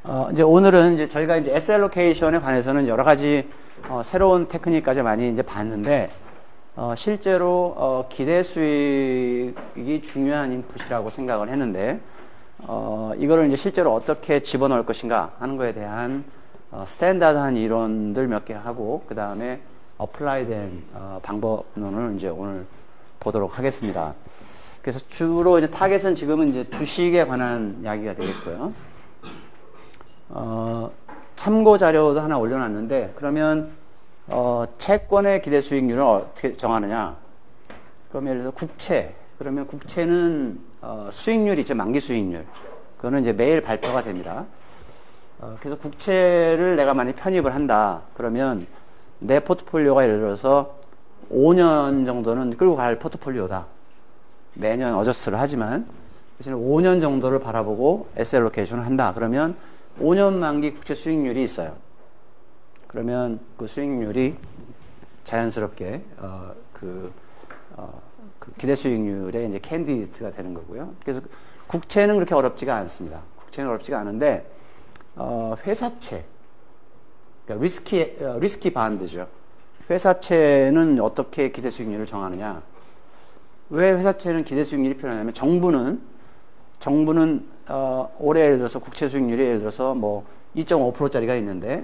이제 오늘은 이제 저희가 이제 S 알로케이션에 관해서는 여러 가지 새로운 테크닉까지 많이 이제 봤는데 실제로 기대 수익이 중요한 인풋이라고 생각을 했는데 이거를 이제 실제로 어떻게 집어넣을 것인가 하는 거에 대한 스탠다드한 이론들 몇 개 하고 그 다음에 어플라이된 방법론을 이제 오늘 보도록 하겠습니다. 그래서 주로 이제 타겟은 지금은 이제 주식에 관한 이야기가 되겠고요. 참고 자료도 하나 올려놨는데 그러면 채권의 기대 수익률을 어떻게 정하느냐? 그럼 예를 들어서 국채. 그러면 국채는 수익률이 있죠. 만기 수익률. 그거는 이제 매일 발표가 됩니다. 그래서 국채를 내가 만약 편입을 한다. 그러면 내 포트폴리오가 예를 들어서 5년 정도는 끌고 갈 포트폴리오다. 매년 어저스트를 하지만 대신에 5년 정도를 바라보고 S 알로케이션을 한다. 그러면 5년 만기 국채 수익률이 있어요. 그러면 그 수익률이 자연스럽게 그 기대 수익률의 이제 캔디데이트가 되는 거고요. 그래서 국채는 그렇게 어렵지가 않습니다. 국채는 어렵지가 않은데 회사채, 그러니까 리스키 반드죠. 회사채는 어떻게 기대 수익률을 정하느냐? 왜 회사채는 기대 수익률이 필요하냐면 정부는 올해 예를 들어서 국채 수익률이 예를 들어서 뭐 2.5%짜리가 있는데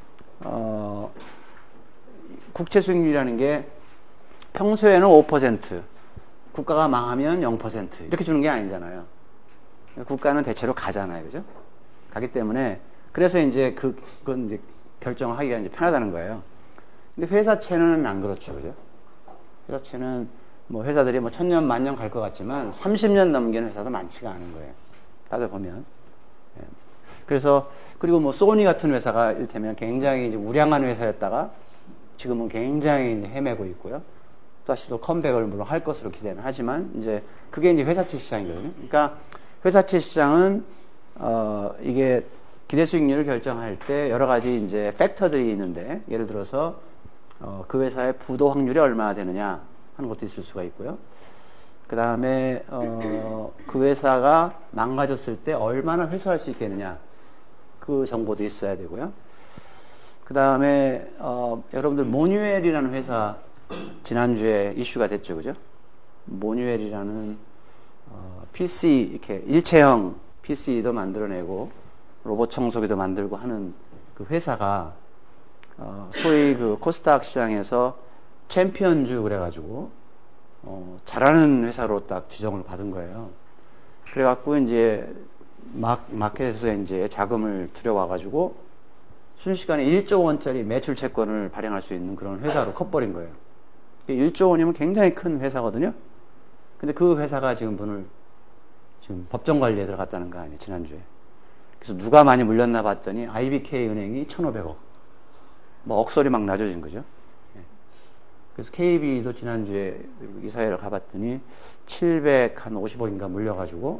국채 수익률이라는 게 평소에는 5%, 국가가 망하면 0% 이렇게 주는 게 아니잖아요. 국가는 대체로 가잖아요, 그죠? 가기 때문에 그래서 이제 그건 이제 결정을 하기가 이제 편하다는 거예요. 근데 회사채는 안 그렇죠, 그죠? 회사채는 뭐 회사들이 뭐 1000년, 만년 갈 것 같지만 30년 넘기는 회사도 많지가 않은 거예요. 따져보면. 예. 그래서, 그리고 뭐 소니 같은 회사가 이를테면 굉장히 이제 우량한 회사였다가 지금은 굉장히 이제 헤매고 있고요. 다시 또 컴백을 물론 할 것으로 기대는 하지만 이제 그게 이제 회사채 시장이거든요. 그러니까 회사채 시장은, 이게 기대 수익률을 결정할 때 여러 가지 이제 팩터들이 있는데 예를 들어서, 그 회사의 부도 확률이 얼마나 되느냐 하는 것도 있을 수가 있고요. 그 다음에 그 회사가 망가졌을 때 얼마나 회수할 수 있겠느냐 그 정보도 있어야 되고요. 그 다음에 여러분들 모뉴엘이라는 회사 지난주에 이슈가 됐죠, 그죠? 모뉴엘이라는 PC 이렇게 일체형 PC도 만들어내고 로봇 청소기도 만들고 하는 그 회사가 소위 그 코스닥 시장에서 챔피언주 그래가지고 잘하는 회사로 딱 지정을 받은 거예요. 그래갖고 이제 마켓에서 이제 자금을 들여와가지고 순식간에 1조 원짜리 매출 채권을 발행할 수 있는 그런 회사로 커버린 거예요. 1조 원이면 굉장히 큰 회사거든요. 근데 그 회사가 지금 법정 관리에 들어갔다는 거 아니에요, 지난주에. 그래서 누가 많이 물렸나 봤더니 IBK 은행이 1,500억. 뭐 억소리 막 낮아진 거죠. 그래서 KB도 지난주에 이사회를 가봤더니 750억인가 물려가지고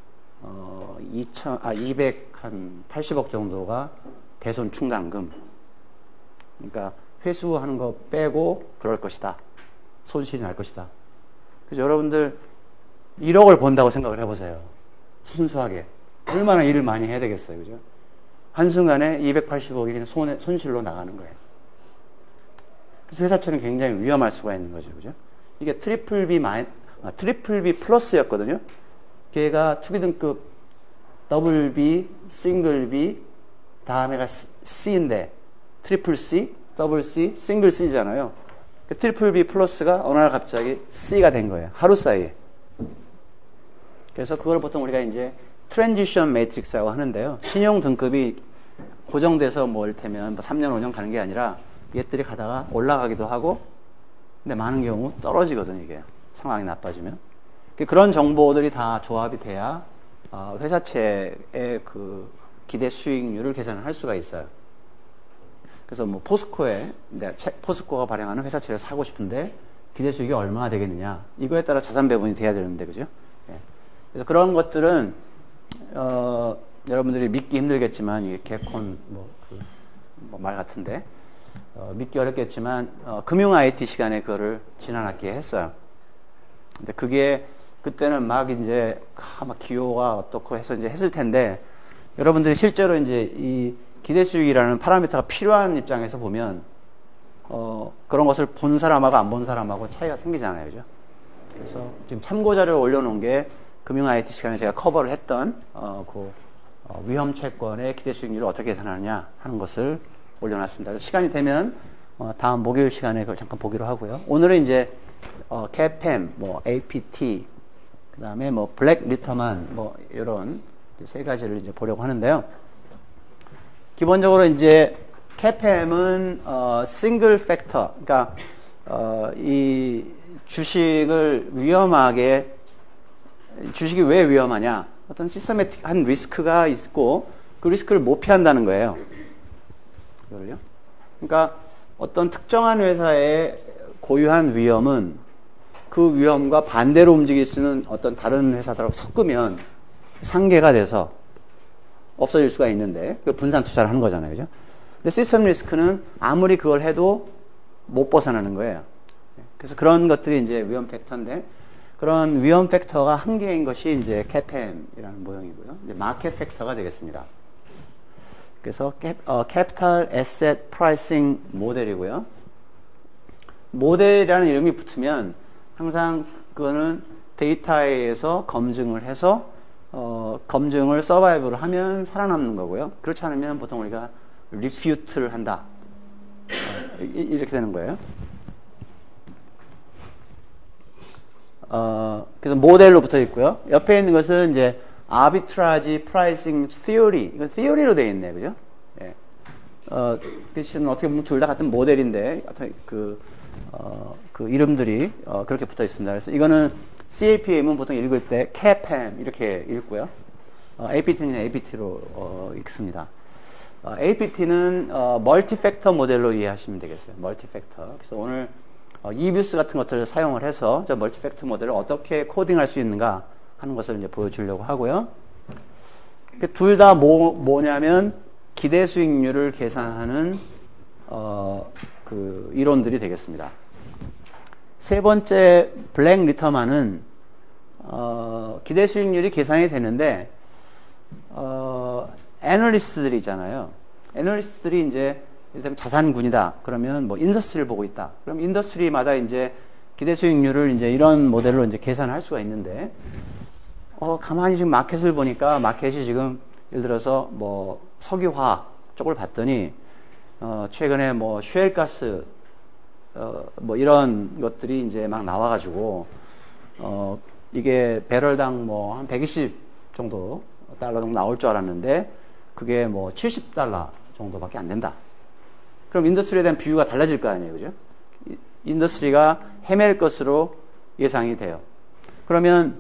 280억 정도가 대손 충당금. 그러니까 회수하는 거 빼고 그럴 것이다. 손실이 날 것이다. 그래서 여러분들 1억을 번다고 생각을 해보세요. 순수하게. 얼마나 일을 많이 해야 되겠어요. 그죠? 한순간에 280억이 그냥 손실로 나가는 거예요. 그래서 회사채는 굉장히 위험할 수가 있는 거죠. 그죠? 이게 트리플 B 플러스였거든요. 걔가 투기등급 더블 B, 싱글 B, 다음에가 C인데, 트리플 C, 더블 C, 싱글 C잖아요. 그 트리플 B 플러스가 어느 날 갑자기 C가 된 거예요. 하루 사이에. 그래서 그걸 보통 우리가 이제 트랜지션 매트릭스라고 하는데요. 신용 등급이 고정돼서 뭐 이를테면 3년, 5년 가는 게 아니라 얘들이 가다가 올라가기도 하고, 근데 많은 경우 떨어지거든요, 이게. 상황이 나빠지면. 그런 정보들이 다 조합이 돼야, 회사채의 그 기대 수익률을 계산을 할 수가 있어요. 그래서 뭐 포스코가 발행하는 회사채를 사고 싶은데, 기대 수익이 얼마나 되겠느냐. 이거에 따라 자산 배분이 돼야 되는데, 그죠? 예. 그래서 그런 것들은, 여러분들이 믿기 힘들겠지만, 이게 개콘, 말 같은데, 믿기 어렵겠지만 금융 IT 시간에 그거를 지난 학기에 했어요. 근데 그게 그때는 막 이제 막 기호가 어떻고 해서 이제 했을 텐데 여러분들이 실제로 이제 이 기대수익이라는 파라미터가 필요한 입장에서 보면, 그런 것을 본 사람하고 안 본 사람하고 차이가 생기잖아요. 그죠? 그래서 지금 참고자료를 올려놓은 게 금융 IT 시간에 제가 커버를 했던, 위험 채권의 기대수익률을 어떻게 계산하느냐 하는 것을 올려놨습니다. 시간이 되면, 다음 목요일 시간에 그걸 잠깐 보기로 하고요. 오늘은 이제, CAPM, APT, 그 다음에 블랙 리터만, 이런 세 가지를 이제 보려고 하는데요. 기본적으로 이제 CAPM은 싱글 팩터, 그러니까 이 주식을 위험하게, 주식이 왜 위험하냐? 어떤 시스테매틱한 리스크가 있고 그 리스크를 못 피한다는 거예요. 이걸요. 그러니까 어떤 특정한 회사의 고유한 위험은 그 위험과 반대로 움직일 수 있는 어떤 다른 회사들하고 섞으면 상계가 돼서 없어질 수가 있는데, 그 분산 투자를 하는 거잖아요. 그죠? 근데 시스템 리스크는 아무리 그걸 해도 못 벗어나는 거예요. 그래서 그런 것들이 이제 위험 팩터인데, 그런 위험 팩터가 한 개인 것이 이제 CAPM이라는 모형이고요. 이제 마켓 팩터가 되겠습니다. 그래서 Capital Asset Pricing 모델이고요. 모델이라는 이름이 붙으면 항상 그거는 데이터에서 검증을 해서 검증을 서바이브를 하면 살아남는 거고요. 그렇지 않으면 보통 우리가 리퓨트를 한다. 이렇게 되는 거예요. 그래서 모델로 붙어 있고요. 옆에 있는 것은 이제 Arbitrage Pricing Theory. 이건 theory로 되어 있네요. 그죠? 예. 대신 어떻게 보면 둘 다 같은 모델인데, 그 이름들이 그렇게 붙어 있습니다. 그래서 이거는 CAPM은 보통 읽을 때 CAPM 이렇게 읽고요. APT는 APT로 읽습니다. APT는 멀티 팩터 모델로 이해하시면 되겠어요. 멀티 팩터. 그래서 오늘 이뷰스 같은 것들을 사용을 해서 저 멀티 팩터 모델을 어떻게 코딩할 수 있는가 하는 것을 이제 보여주려고 하고요. 둘 다 뭐냐면 기대 수익률을 계산하는 그 이론들이 되겠습니다. 세 번째 블랙 리터만은 기대 수익률이 계산이 되는데 애널리스트들이 있잖아요. 애널리스트들이 이제 자산군이다. 그러면 인더스트리를 보고 있다. 그럼 인더스트리마다 이제 기대 수익률을 이제 이런 모델로 이제 계산할 수가 있는데 가만히 지금 마켓을 보니까 마켓이 지금 예를 들어서 석유화학 쪽을 봤더니 최근에 셰일가스 이런 것들이 이제 막 나와가지고 이게 배럴당 한 120 정도 달러 정도 나올 줄 알았는데 그게 70달러 정도밖에 안 된다. 그럼 인더스트리에 대한 비유가 달라질 거 아니에요, 그죠? 인더스트리가 헤맬 것으로 예상이 돼요. 그러면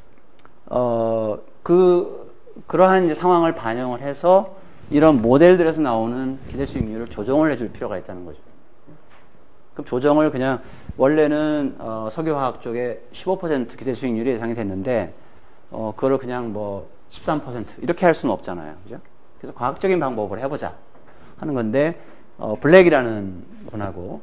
그러한 이제 상황을 반영을 해서 이런 모델들에서 나오는 기대 수익률을 조정을 해줄 필요가 있다는 거죠. 그럼 조정을 그냥 원래는 석유화학 쪽에 15% 기대 수익률이 예상이 됐는데 그거를 그냥 13% 이렇게 할 수는 없잖아요, 그죠? 그래서 과학적인 방법을 해보자 하는 건데 블랙이라는 분하고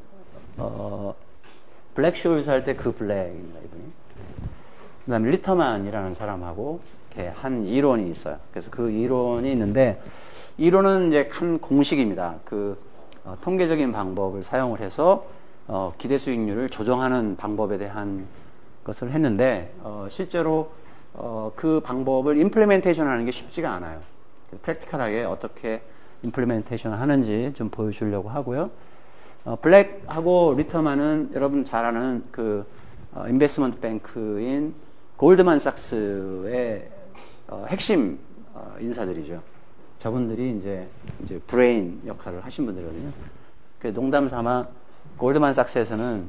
블랙쇼울스 할 때 그 블랙입니다, 이분이. 그 다음에 리터만이라는 사람하고 이렇게 한 이론이 있어요. 그래서 그 이론이 있는데 이론은 이제 한 공식입니다. 통계적인 방법을 사용을 해서 기대 수익률을 조정하는 방법에 대한 것을 했는데 실제로 그 방법을 임플리멘테이션 하는 게 쉽지가 않아요. 프랙티컬하게 어떻게 임플리멘테이션 하는지 좀 보여주려고 하고요. 블랙하고 리터만은 여러분 잘 아는 인베스트먼트 뱅크인 골드만삭스의 핵심 인사들이죠. 저분들이 이제 브레인 역할을 하신 분들이거든요. 농담 삼아 골드만삭스에서는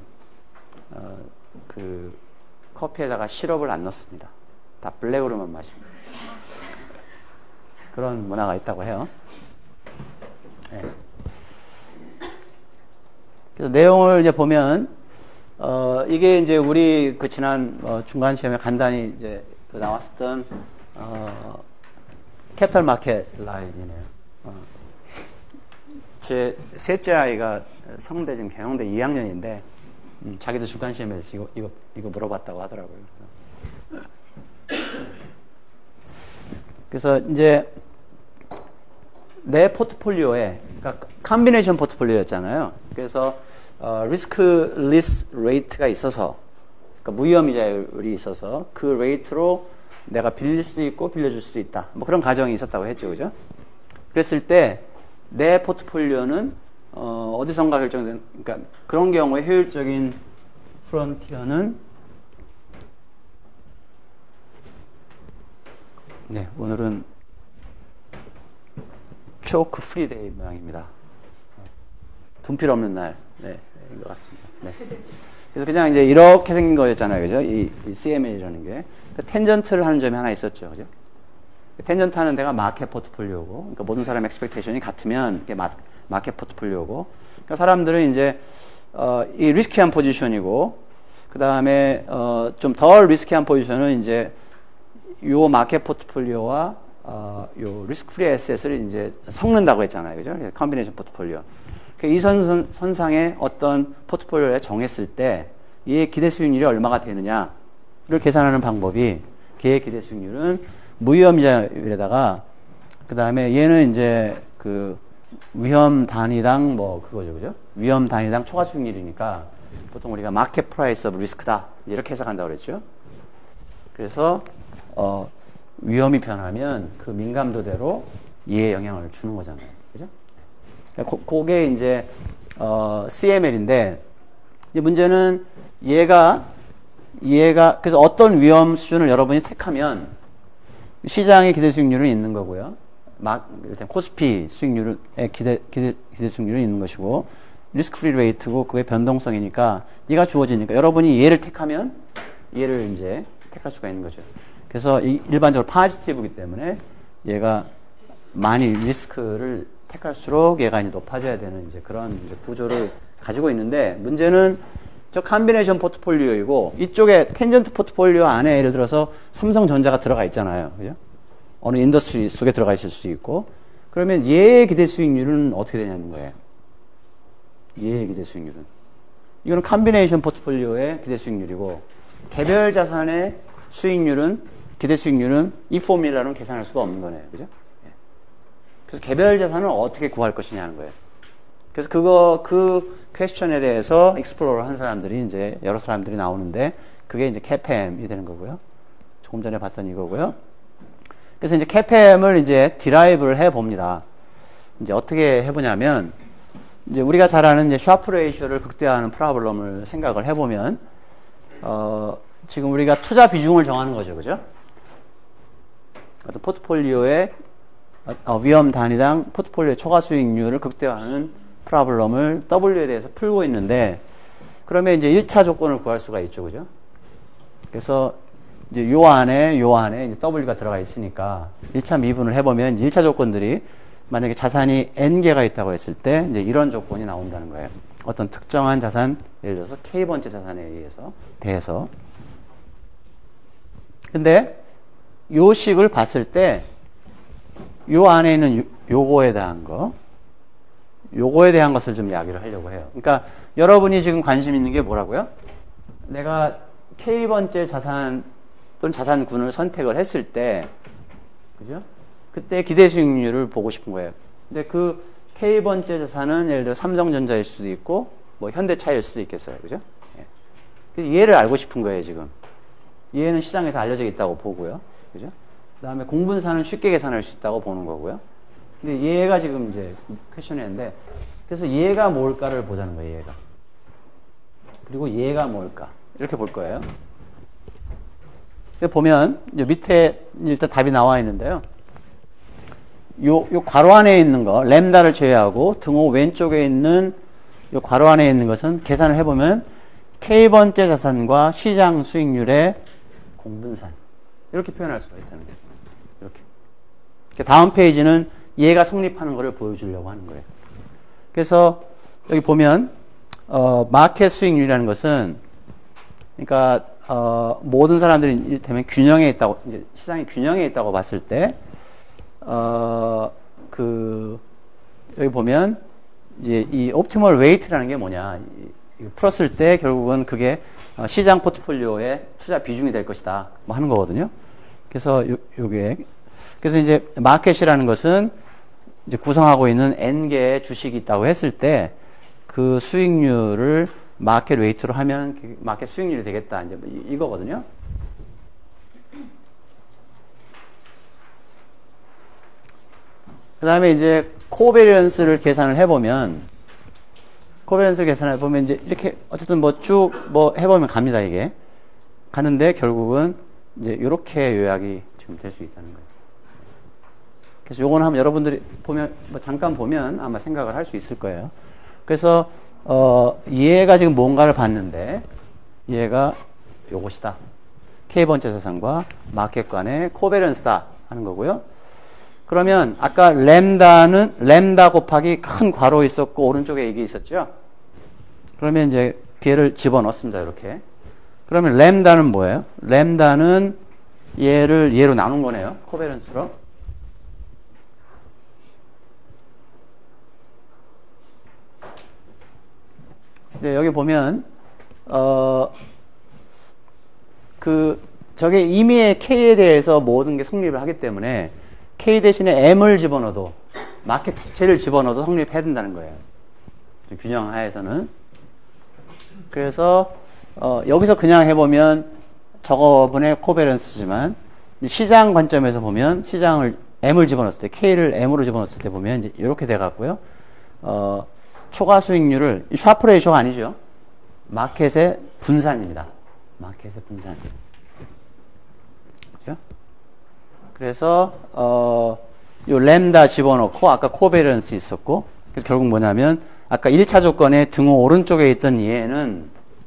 커피에다가 시럽을 안 넣습니다. 다 블랙으로만 마십니다. 그런 문화가 있다고 해요. 네. 그래서 내용을 이제 보면 이게 이제 우리 지난 중간 시험에 간단히 이제 나왔었던 캐피탈 마켓 라인이네요. 제 셋째 아이가 성대 지금 경영대 2학년인데 자기도 중간 시험에서 이거 물어봤다고 하더라고요. 그래서 이제 내 포트폴리오에, 그러니까 컴비네이션 포트폴리오였잖아요. 그래서 리스크 리스 레이트가 있어서, 그러니까 무위험이자율이 있어서 그 레이트로 내가 빌릴 수도 있고 빌려줄 수도 있다. 뭐 그런 가정이 있었다고 했죠, 그죠? 그랬을 때 내 포트폴리오는 어디선가 결정된, 그러니까 그런 경우에 효율적인 프론티어는, 네, 오늘은 초크 프리데이 모양입니다. 분필 없는 날, 네, 인 것 같습니다. 네. 그래서 그냥 이제 이렇게 생긴 거였잖아요, 그죠? 이 CML이라는 게. 텐전트를 하는 점이 하나 있었죠, 그죠? 텐전트 하는 데가 마켓 포트폴리오고, 그러니까 모든 사람의 엑스펙테이션이 같으면 이게 마켓 포트폴리오고, 그러니까 사람들은 이제 이 리스키한 포지션이고, 그 다음에 좀 덜 리스키한 포지션은 이제 요 마켓 포트폴리오와 요 리스크 프리 에셋을 이제 섞는다고 했잖아요, 그죠? 컴비네이션 포트폴리오. 이 선상에 어떤 포트폴리오를 정했을 때 이의 기대 수익률이 얼마가 되느냐를 계산하는 방법이, 걔의 기대 수익률은 무위험이자율에다가, 그 다음에 얘는 이제 그 위험 단위당 뭐 그거죠, 그죠? 위험 단위당 초과 수익률이니까 보통 우리가 마켓 프라이스 오브 리스크다 이렇게 해석한다고 그랬죠. 그래서 위험이 변하면 그 민감도대로 얘에 영향을 주는 거잖아요, 그죠? 그게 이제 CML인데, 이제 문제는 얘가 그래서 어떤 위험 수준을 여러분이 택하면 시장의 기대 수익률은 있는 거고요. 일단 코스피 수익률의 기대 수익률은 있는 것이고, 리스크 프리 레이트고 그게 변동성이니까 얘가 주어지니까 여러분이 얘를 택하면 얘를 이제 택할 수가 있는 거죠. 그래서 일반적으로 파지티브이기 때문에 얘가 많이 리스크를 택할수록 얘가 이제 높아져야 되는 이제 그런 이제 구조를 가지고 있는데, 문제는 저 컴비네이션 포트폴리오이고 이쪽에 텐전트 포트폴리오 안에 예를 들어서 삼성전자가 들어가 있잖아요, 그죠? 어느 인더스트리 속에 들어가 있을 수도 있고, 그러면 얘의 기대 수익률은 어떻게 되냐는 거예요. 얘의 기대 수익률은, 이거는 컴비네이션 포트폴리오의 기대 수익률이고, 개별 자산의 수익률은, 기대 수익률은 이 포뮬라로는 계산할 수가 없는 거네요, 그죠? 그래서 개별 자산을 어떻게 구할 것이냐 하는 거예요. 그래서 그 퀘스천에 대해서 익스플로러 한 사람들이 이제 여러 사람들이 나오는데, 그게 이제 CAPM이 되는 거고요. 조금 전에 봤던 이거고요. 그래서 이제 CAPM을 이제 디라이브를 해 봅니다. 이제 어떻게 해보냐면, 이제 우리가 잘 아는 이제 샤프 레이쇼를 극대화하는 프로블럼을 생각을 해보면, 지금 우리가 투자 비중을 정하는 거죠, 그죠? 어떤 포트폴리오의 위험 단위당 포트폴리오의 초과 수익률을 극대화하는 프로블럼을 W에 대해서 풀고 있는데, 그러면 이제 1차 조건을 구할 수가 있죠, 그죠? 그래서 이제 요 안에 이제 W가 들어가 있으니까 1차 미분을 해보면 이제 1차 조건들이, 만약에 자산이 N개가 있다고 했을 때 이제 이런 조건이 나온다는 거예요. 어떤 특정한 자산, 예를 들어서 K번째 자산에 대해서. 근데 요 식을 봤을 때 요 안에 있는 요거에 대한 것을 좀 이야기를 하려고 해요. 그러니까 여러분이 지금 관심 있는 게 뭐라고요? 내가 K번째 자산 또는 자산군을 선택을 했을 때, 그죠? 그때 기대 수익률을 보고 싶은 거예요. 근데 그 K번째 자산은 예를 들어 삼성전자일 수도 있고, 뭐 현대차일 수도 있겠어요. 그죠? 예. 그래서 얘를 알고 싶은 거예요, 지금. 얘는 시장에서 알려져 있다고 보고요. 그죠? 그 다음에 공분산은 쉽게 계산할 수 있다고 보는 거고요. 근데 얘가 지금 이제 퀘션이었는데, 그래서 얘가 뭘까를 보자는 거예요, 얘가. 그리고 얘가 뭘까. 이렇게 볼 거예요. 보면, 이제 밑에 일단 답이 나와 있는데요. 요 괄호 안에 있는 거, 램다를 제외하고 등호 왼쪽에 있는 요 괄호 안에 있는 것은 계산을 해보면 K번째 자산과 시장 수익률의 공분산. 이렇게 표현할 수가 있다는 거예요. 이렇게. 다음 페이지는 얘가 성립하는 것을 보여주려고 하는 거예요. 그래서 여기 보면 마켓 수익률이라는 것은, 그러니까 모든 사람들이 이를테면 균형에 있다고, 이제 시장이 균형에 있다고 봤을 때, 여기 보면 이제 이 옵티멀 웨이트라는 게 뭐냐, 풀었을 때 결국은 그게 시장 포트폴리오의 투자 비중이 될 것이다, 뭐 하는 거거든요. 그래서 요게, 그래서 이제 마켓이라는 것은 이제 구성하고 있는 N개의 주식이 있다고 했을 때 그 수익률을 마켓 웨이트로 하면 마켓 수익률이 되겠다. 이제 이거거든요. 그 다음에 이제 코베리언스를 계산을 해보면 이제 이렇게 어쨌든 뭐 쭉 뭐 해보면 갑니다. 이게 가는데 결국은 이제 이렇게 요약이 지금 될 수 있다는 거예요. 그래서 요거는 한번 여러분들이 보면 뭐 잠깐 보면 아마 생각을 할 수 있을 거예요. 그래서 얘가 지금 뭔가를 봤는데 얘가 요것이다. K번째 자산과 마켓 간의 코베런스다 하는 거고요. 그러면 아까 램다 곱하기 큰 괄호 있었고 오른쪽에 이게 있었죠. 그러면 이제 걔를 집어넣습니다. 이렇게. 그러면 램다는 뭐예요? 램다는 얘를 얘로 나눈 거네요. 코베런스로. 네, 여기 보면 저게 임의의 K에 대해서 모든 게 성립을 하기 때문에 K 대신에 M을 집어넣어도 마켓 자체를 집어넣어도 성립해야 된다는 거예요. 균형 하에서는. 그래서 여기서 그냥 해보면 저거분의 코베런스지만 시장 관점에서 보면 시장을 M을 집어넣었을 때 K를 M으로 집어넣었을 때 보면 이제 이렇게 돼 갖고요. 초과 수익률을 샤프 레이쇼가 아니죠. 마켓의 분산입니다. 마켓의 분산. 그죠? 그래서 요 램다 집어넣고 아까 코베런스 있었고 그래서 결국 뭐냐면 아까 1차 조건의 등호 오른쪽에 있던 얘는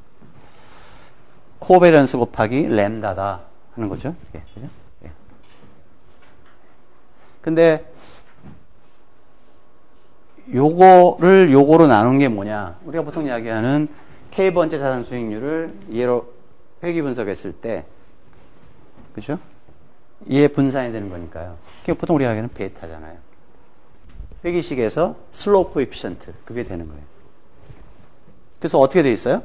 코베런스 곱하기 램다다 하는 거죠. 예, 그죠? 예. 근데 요거를 요거로 나눈 게 뭐냐? 우리가 보통 이야기하는 K번째 자산 수익률을 얘로 회귀 분석했을 때, 그죠? 얘 분산이 되는 거니까요. 그게 보통 우리가 이야기하는 베타잖아요. 회귀식에서 슬로우 코에피션트, 그게 되는 거예요. 그래서 어떻게 돼 있어요?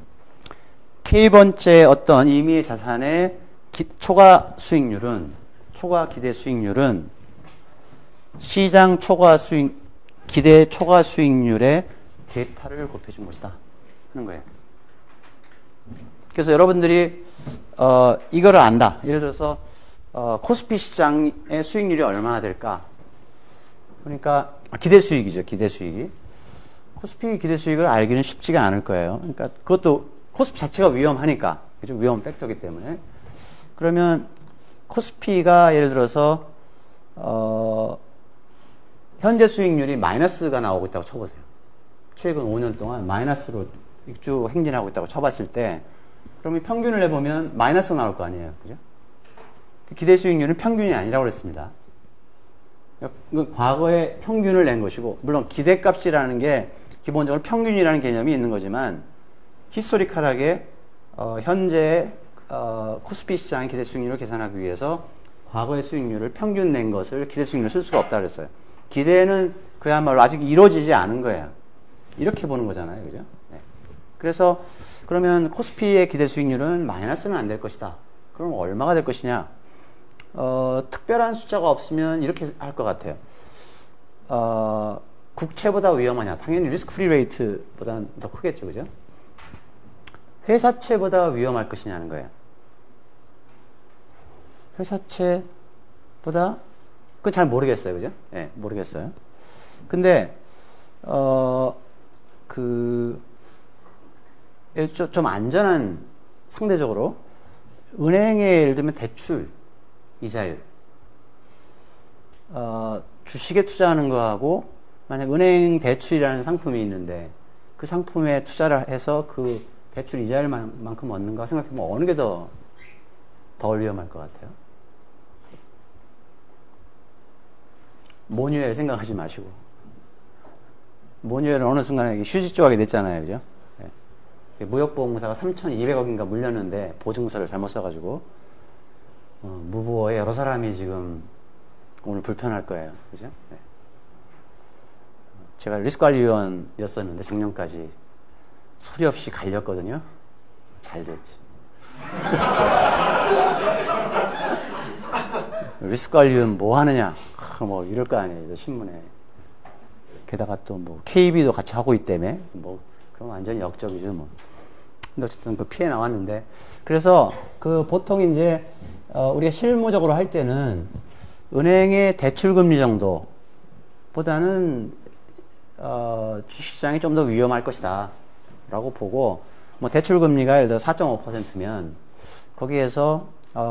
K번째 어떤 임의의 자산의 초과 기대 수익률은 시장 기대 초과 수익률의 베타를 곱해준 것이다 하는 거예요. 그래서 여러분들이 이거를 안다. 예를 들어서 코스피 시장의 수익률이 얼마나 될까? 그러니까 기대 수익이죠. 기대 수익이. 코스피 기대 수익을 알기는 쉽지가 않을 거예요. 그러니까 그것도 코스피 자체가 위험하니까. 그죠? 위험 팩터이기 때문에. 그러면 코스피가 예를 들어서 현재 수익률이 마이너스가 나오고 있다고 쳐보세요. 최근 5년 동안 마이너스로 쭉 행진하고 있다고 쳐봤을 때, 그러면 평균을 내보면 마이너스가 나올 거 아니에요. 그죠? 기대 수익률은 평균이 아니라고 그랬습니다. 과거에 평균을 낸 것이고, 물론 기대값이라는 게 기본적으로 평균이라는 개념이 있는 거지만, 히스토리컬하게, 현재, 코스피 시장의 기대 수익률을 계산하기 위해서 과거의 수익률을 평균 낸 것을 기대 수익률을 쓸 수가 없다고 그랬어요. 기대는 그야말로 아직 이루어지지 않은 거예요. 이렇게 보는 거잖아요. 그죠? 네. 그래서 그러면 코스피의 기대 수익률은 마이너스는 안 될 것이다. 그럼 얼마가 될 것이냐? 특별한 숫자가 없으면 이렇게 할 것 같아요. 국채보다 위험하냐? 당연히 리스크 프리 레이트보다는 더 크겠죠. 그죠? 회사채보다 위험할 것이냐는 거예요. 회사채보다 그건 잘 모르겠어요. 그죠? 예, 네, 모르겠어요. 근데, 좀 안전한, 상대적으로, 은행에 예를 들면 대출, 이자율, 주식에 투자하는 거하고, 만약 은행 대출이라는 상품이 있는데, 그 상품에 투자를 해서 그 대출 이자율만큼 얻는가 생각해보면 어느 게 더 위험할 것 같아요? 모뉴엘 생각하지 마시고. 모뉴엘은 어느 순간에 휴지 조각이 됐잖아요. 그죠? 네. 무역보험공사가 3,200억인가 물렸는데, 보증서를 잘못 써가지고, 무보에 여러 사람이 지금 오늘 불편할 거예요. 그죠? 네. 제가 리스크관리위원이었었는데, 작년까지 소리 없이 갈렸거든요. 잘 됐지. 리스크관리위원 뭐 하느냐? 뭐 이럴 거 아니에요. 신문에. 게다가 또 뭐 KB도 같이 하고 있다며 뭐 그럼 완전 역적이죠 뭐. 근데 어쨌든 그 피해 나왔는데 그래서 그 보통 이제 우리가 실무적으로 할 때는 은행의 대출금리 정도보다는 주식시장이 좀 더 위험할 것이다 라고 보고 뭐 대출금리가 예를 들어 4.5%면 거기에서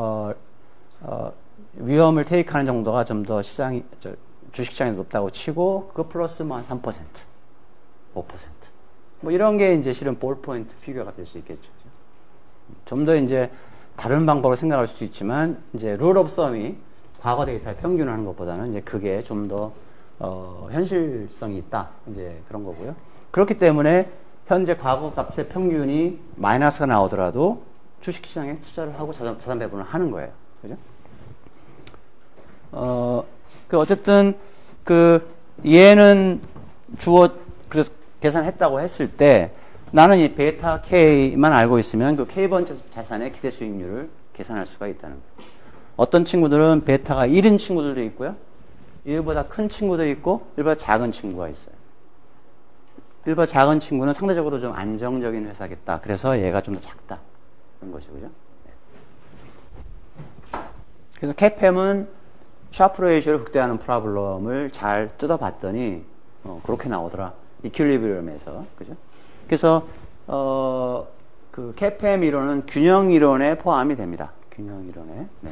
위험을 테이크하는 정도가 좀 더 주식시장이 높다고 치고 그 플러스 뭐 한 3%, 5%. 뭐 이런 게 이제 실은 볼 포인트 피규어가 될 수 있겠죠. 좀 더 이제 다른 방법으로 생각할 수도 있지만 이제 룰 오브 썸이 과거 데이터에 평균하는 것보다는 이제 그게 좀 더 현실성이 있다. 이제 그런 거고요. 그렇기 때문에 현재 과거 값의 평균이 마이너스가 나오더라도 주식시장에 투자를 하고 자산 배분을 하는 거예요. 그죠? 어쨌든 얘는 그래서 계산했다고 했을 때 나는 이 베타 K만 알고 있으면 그 K번째 자산의 기대 수익률을 계산할 수가 있다는 거예요. 어떤 친구들은 베타가 1인 친구들도 있고요. 1보다 큰 친구도 있고 1보다 작은 친구가 있어요. 1보다 작은 친구는 상대적으로 좀 안정적인 회사겠다. 그래서 얘가 좀 더 작다. 그런 것이죠. 그죠? 그래서 CAPM은 샤프 레이쇼를 극대화하는 프로블럼을 잘 뜯어봤더니 그렇게 나오더라. 이퀄리브리엄에서. 그죠? 그래서 그 CAPM 이론은 균형 이론에 포함이 됩니다. 균형 이론에. 네.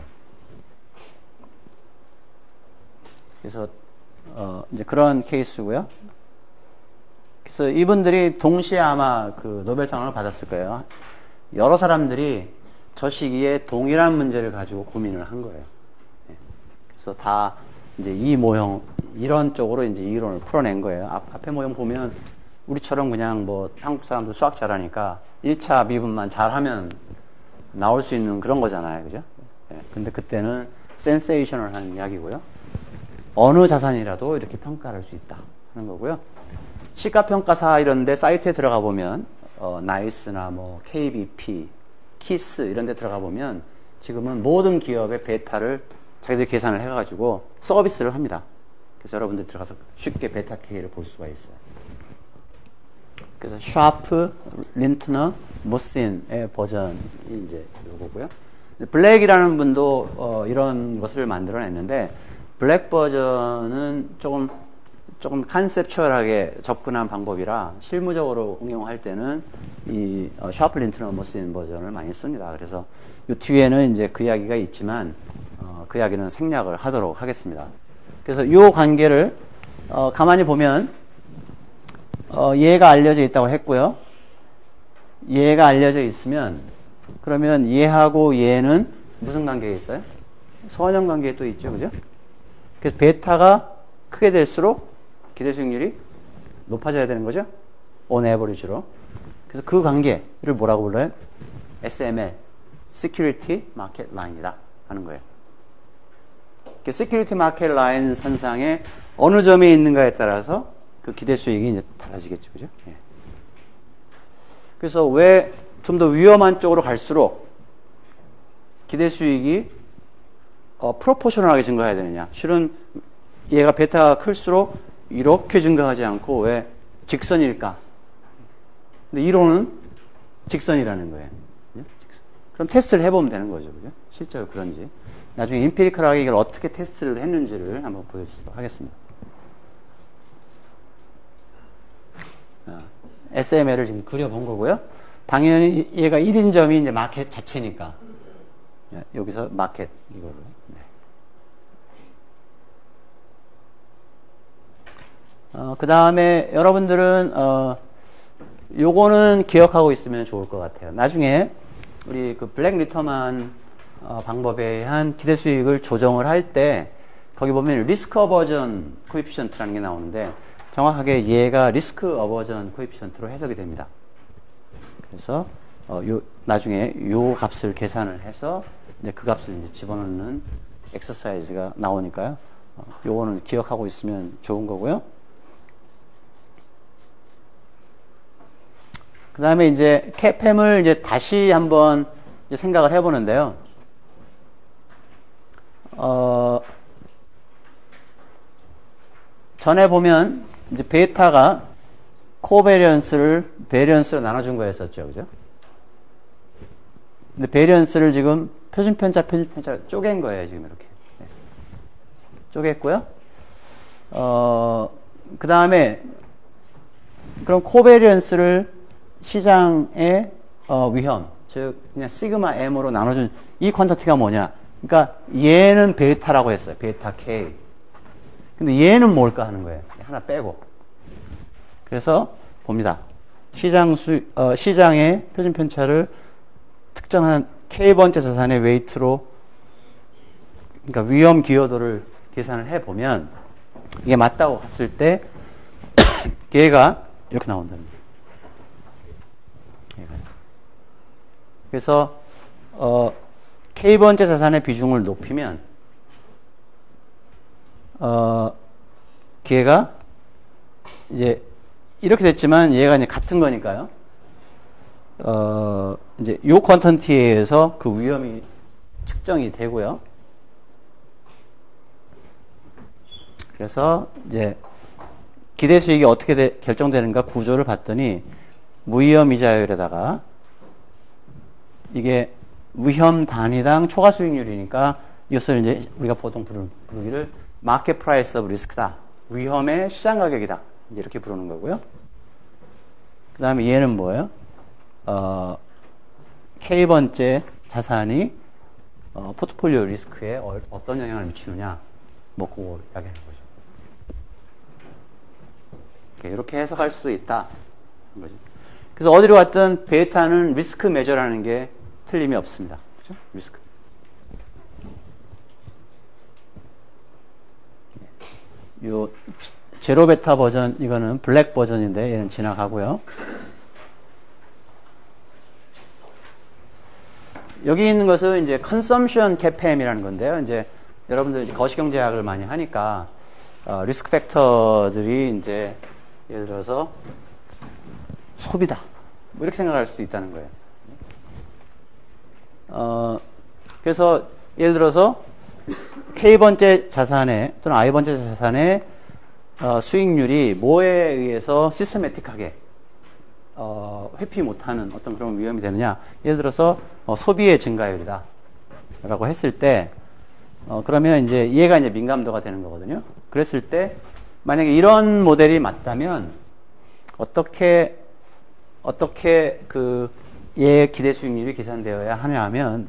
그래서 이제 그런 케이스고요. 그래서 이분들이 동시에 아마 그 노벨상을 받았을 거예요. 여러 사람들이 저 시기에 동일한 문제를 가지고 고민을 한 거예요. 네. 그래서 다 이제 이 모형 이런 쪽으로 이제 이론을 풀어낸 거예요. 앞에 모형 보면 우리처럼 그냥 뭐 한국 사람들 수학 잘하니까 1차 미분만 잘하면 나올 수 있는 그런 거잖아요. 그죠? 네. 근데 그때는 센세이셔널한 이야기고요. 어느 자산이라도 이렇게 평가할 수 있다 하는 거고요. 시가평가사 이런 데 사이트에 들어가 보면 나이스나 뭐 KBP, 키스 이런 데 들어가 보면 지금은 모든 기업의 베타를 자기들이 계산을 해가지고 서비스를 합니다. 그래서 여러분들 들어가서 쉽게 베타 K를 볼 수가 있어요. 그래서 샤프, 린트너, 모신의 버전이 이제 요거고요. 블랙이라는 분도 이런 것을 만들어냈는데 블랙 버전은 조금 컨셉추얼하게 접근한 방법이라 실무적으로 응용할 때는 이 샤프, 린트너, 모신 버전을 많이 씁니다. 그래서 이 뒤에는 이제 그 이야기가 있지만 그 이야기는 생략을 하도록 하겠습니다. 그래서 이 관계를 가만히 보면 얘가 알려져 있다고 했고요. 얘가 알려져 있으면 그러면 얘하고 얘는 무슨 관계에 있어요? 선형 관계에 또 있죠. 그죠? 그래서 베타가 크게 될수록 기대 수익률이 높아져야 되는 거죠. on average로. 그래서 그 관계를 뭐라고 불러요? SML, Security Market Line이다 하는 거예요. Security Market Line 선상에 어느 점에 있는가에 따라서 그 기대 수익이 이제 달라지겠죠. 그죠? 예. 그래서 왜 좀 더 위험한 쪽으로 갈수록 기대 수익이 프로포셔널하게 증가해야 되느냐. 실은 얘가 베타가 클수록 이렇게 증가하지 않고 왜 직선일까? 근데 이론은 직선이라는 거예요. 그럼 테스트를 해보면 되는 거죠. 그죠? 실제로 그런지. 나중에 임피리컬하게 이걸 어떻게 테스트를 했는지를 한번 보여주도록 하겠습니다. SML을 지금 그려본 거고요. 당연히 얘가 1인점이 이제 마켓 자체니까. 여기서 마켓, 이거를. 네. 그 다음에 여러분들은, 요거는 기억하고 있으면 좋을 것 같아요. 나중에 우리 그 블랙 리터만 방법에 의한 기대 수익을 조정을 할 때, 거기 보면 리스크 어버전 코에피션트라는 게 나오는데, 정확하게 얘가 리스크 어버전 코에피션트로 해석이 됩니다. 그래서, 나중에 요 값을 계산을 해서, 이제 그 값을 이제 집어넣는 엑서사이즈가 나오니까요. 요거는 기억하고 있으면 좋은 거고요. 그 다음에 이제 CAPM을 이제 다시 한번 이제 생각을 해보는데요. 전에 보면 이제 베타가 코베리언스를 베리언스로 나눠준 거였었죠. 그죠? 근데 베리언스를 지금 표준편차 쪼갠 거예요. 지금 이렇게. 네. 쪼갰고요. 그 다음에, 그럼 코베리언스를 시장의 위험, 즉, 그냥 시그마 M으로 나눠준 이 퀀터티가 뭐냐? 그러니까 얘는 베타라고 했어요. 베타 K. 근데 얘는 뭘까 하는 거예요. 하나 빼고. 그래서 봅니다. 시장의 표준 편차를 특정한 K번째 자산의 웨이트로, 그러니까 위험 기여도를 계산을 해보면, 이게 맞다고 했을 때, 얘가 이렇게 나온다는 거예요. 그래서, K번째 자산의 비중을 높이면, 걔가 이제 이렇게 됐지만 얘가 이제 같은 거니까요. 이제 요 퀀턴티에 의해서 그 위험이 측정이 되고요. 그래서 이제 기대 수익이 어떻게 결정되는가 구조를 봤더니 무위험 이자율에다가 이게 위험 단위당 초과 수익률이니까 이것을 이제 우리가 보통 부르기를 마켓 프라이스 오브 리스크다. 위험의 시장 가격이다. 이제 이렇게 부르는 거고요. 그 다음에 얘는 뭐예요? K번째 자산이 포트폴리오 리스크에 어떤 영향을 미치느냐, 뭐 그거 이야기하는 거죠. 이렇게 해석할 수도 있다. 그래서 어디로 갔든 베타는 리스크 메저라는 게 틀림이 없습니다. 그죠? 리스크. 요 제로 베타 버전, 이거는 블랙 버전인데 얘는 지나가고요. 여기 있는 것은 이제 컨섬션 CAPM이라는 건데요. 이제 여러분들 이제 거시경제학을 많이 하니까 리스크 팩터들이 이제 예를 들어서 소비다, 뭐 이렇게 생각할 수도 있다는 거예요. 그래서 예를 들어서 K번째 자산의 또는 I번째 자산의 수익률이 뭐에 의해서 시스테매틱하게 회피 못하는 어떤 그런 위험이 되느냐. 예를 들어서 소비의 증가율이다 라고 했을 때 그러면 이제 얘가 이제 민감도가 되는 거거든요. 그랬을 때 만약에 이런 모델이 맞다면 어떻게 그 얘 기대 수익률이 계산되어야 하냐 하면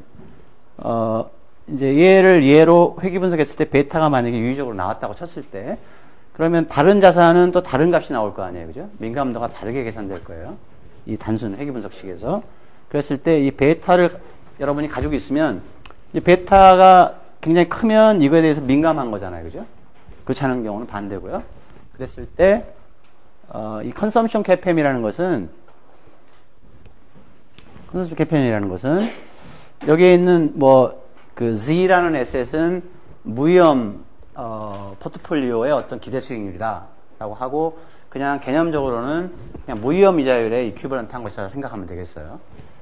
이제 얘를 얘로 회귀 분석했을 때 베타가 만약에 유의적으로 나왔다고 쳤을 때 그러면 다른 자산은 또 다른 값이 나올 거 아니에요. 그죠? 민감도가 다르게 계산될 거예요. 이 단순 회귀 분석식에서. 그랬을 때 이 베타를 여러분이 가지고 있으면 이 베타가 굉장히 크면 이거에 대해서 민감한 거잖아요. 그죠? 그렇지 않은 경우는 반대고요. 그랬을 때 이 컨섬션 CAPM이라는 것은 여기에 있는 뭐 그 Z라는 에셋은 무위험 포트폴리오의 어떤 기대 수익률이다 라고 하고 그냥 개념적으로는 그냥 무위험 이자율의 이퀴벌런트한 것이라 생각하면 되겠어요.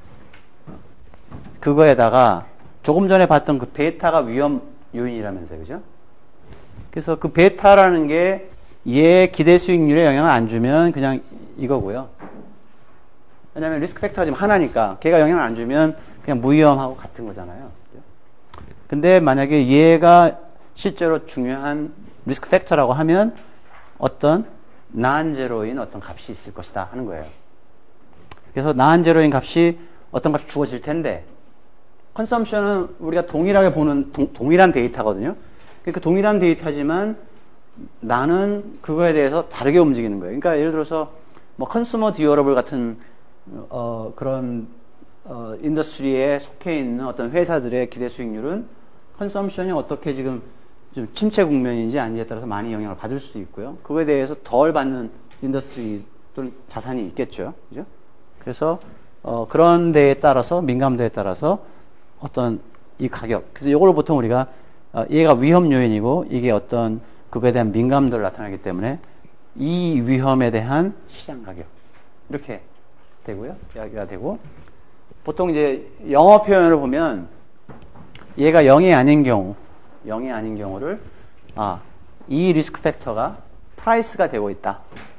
그거에다가 조금 전에 봤던 그 베타가 위험 요인이라면서요. 그죠? 그래서 그 베타라는 게 얘 기대 수익률에 영향을 안 주면 그냥 이거고요. 왜냐하면 리스크 팩터가 지금 하나니까 걔가 영향을 안 주면 그냥 무위험하고 같은 거잖아요. 근데 만약에 얘가 실제로 중요한 리스크 팩터라고 하면 어떤 난제로인 어떤 값이 있을 것이다 하는 거예요. 그래서 난제로인 값이 어떤 값이 주어질 텐데 컨섬션은 우리가 동일하게 보는 동일한 데이터거든요. 그러니까 동일한 데이터지만 나는 그거에 대해서 다르게 움직이는 거예요. 그러니까 예를 들어서 뭐 컨슈머 듀어러블 같은 그런 인더스트리에 속해 있는 어떤 회사들의 기대 수익률은 컨섬션이 어떻게 지금 좀 침체 국면인지 아닌지에 따라서 많이 영향을 받을 수도 있고요. 그거에 대해서 덜 받는 인더스트리 또는 자산이 있겠죠. 그죠? 그래서 그런 데에 따라서 민감도에 따라서 어떤 이 가격. 그래서 이걸 보통 우리가 얘가 위험 요인이고 이게 어떤 그거에 대한 민감도를 나타내기 때문에 이 위험에 대한 시장 가격 이렇게 되고요. 이야기가 되고 보통 이제 영어 표현을 보면 얘가 0이 아닌 경우를 이 리스크 팩터가 프라이스가 되고 있다.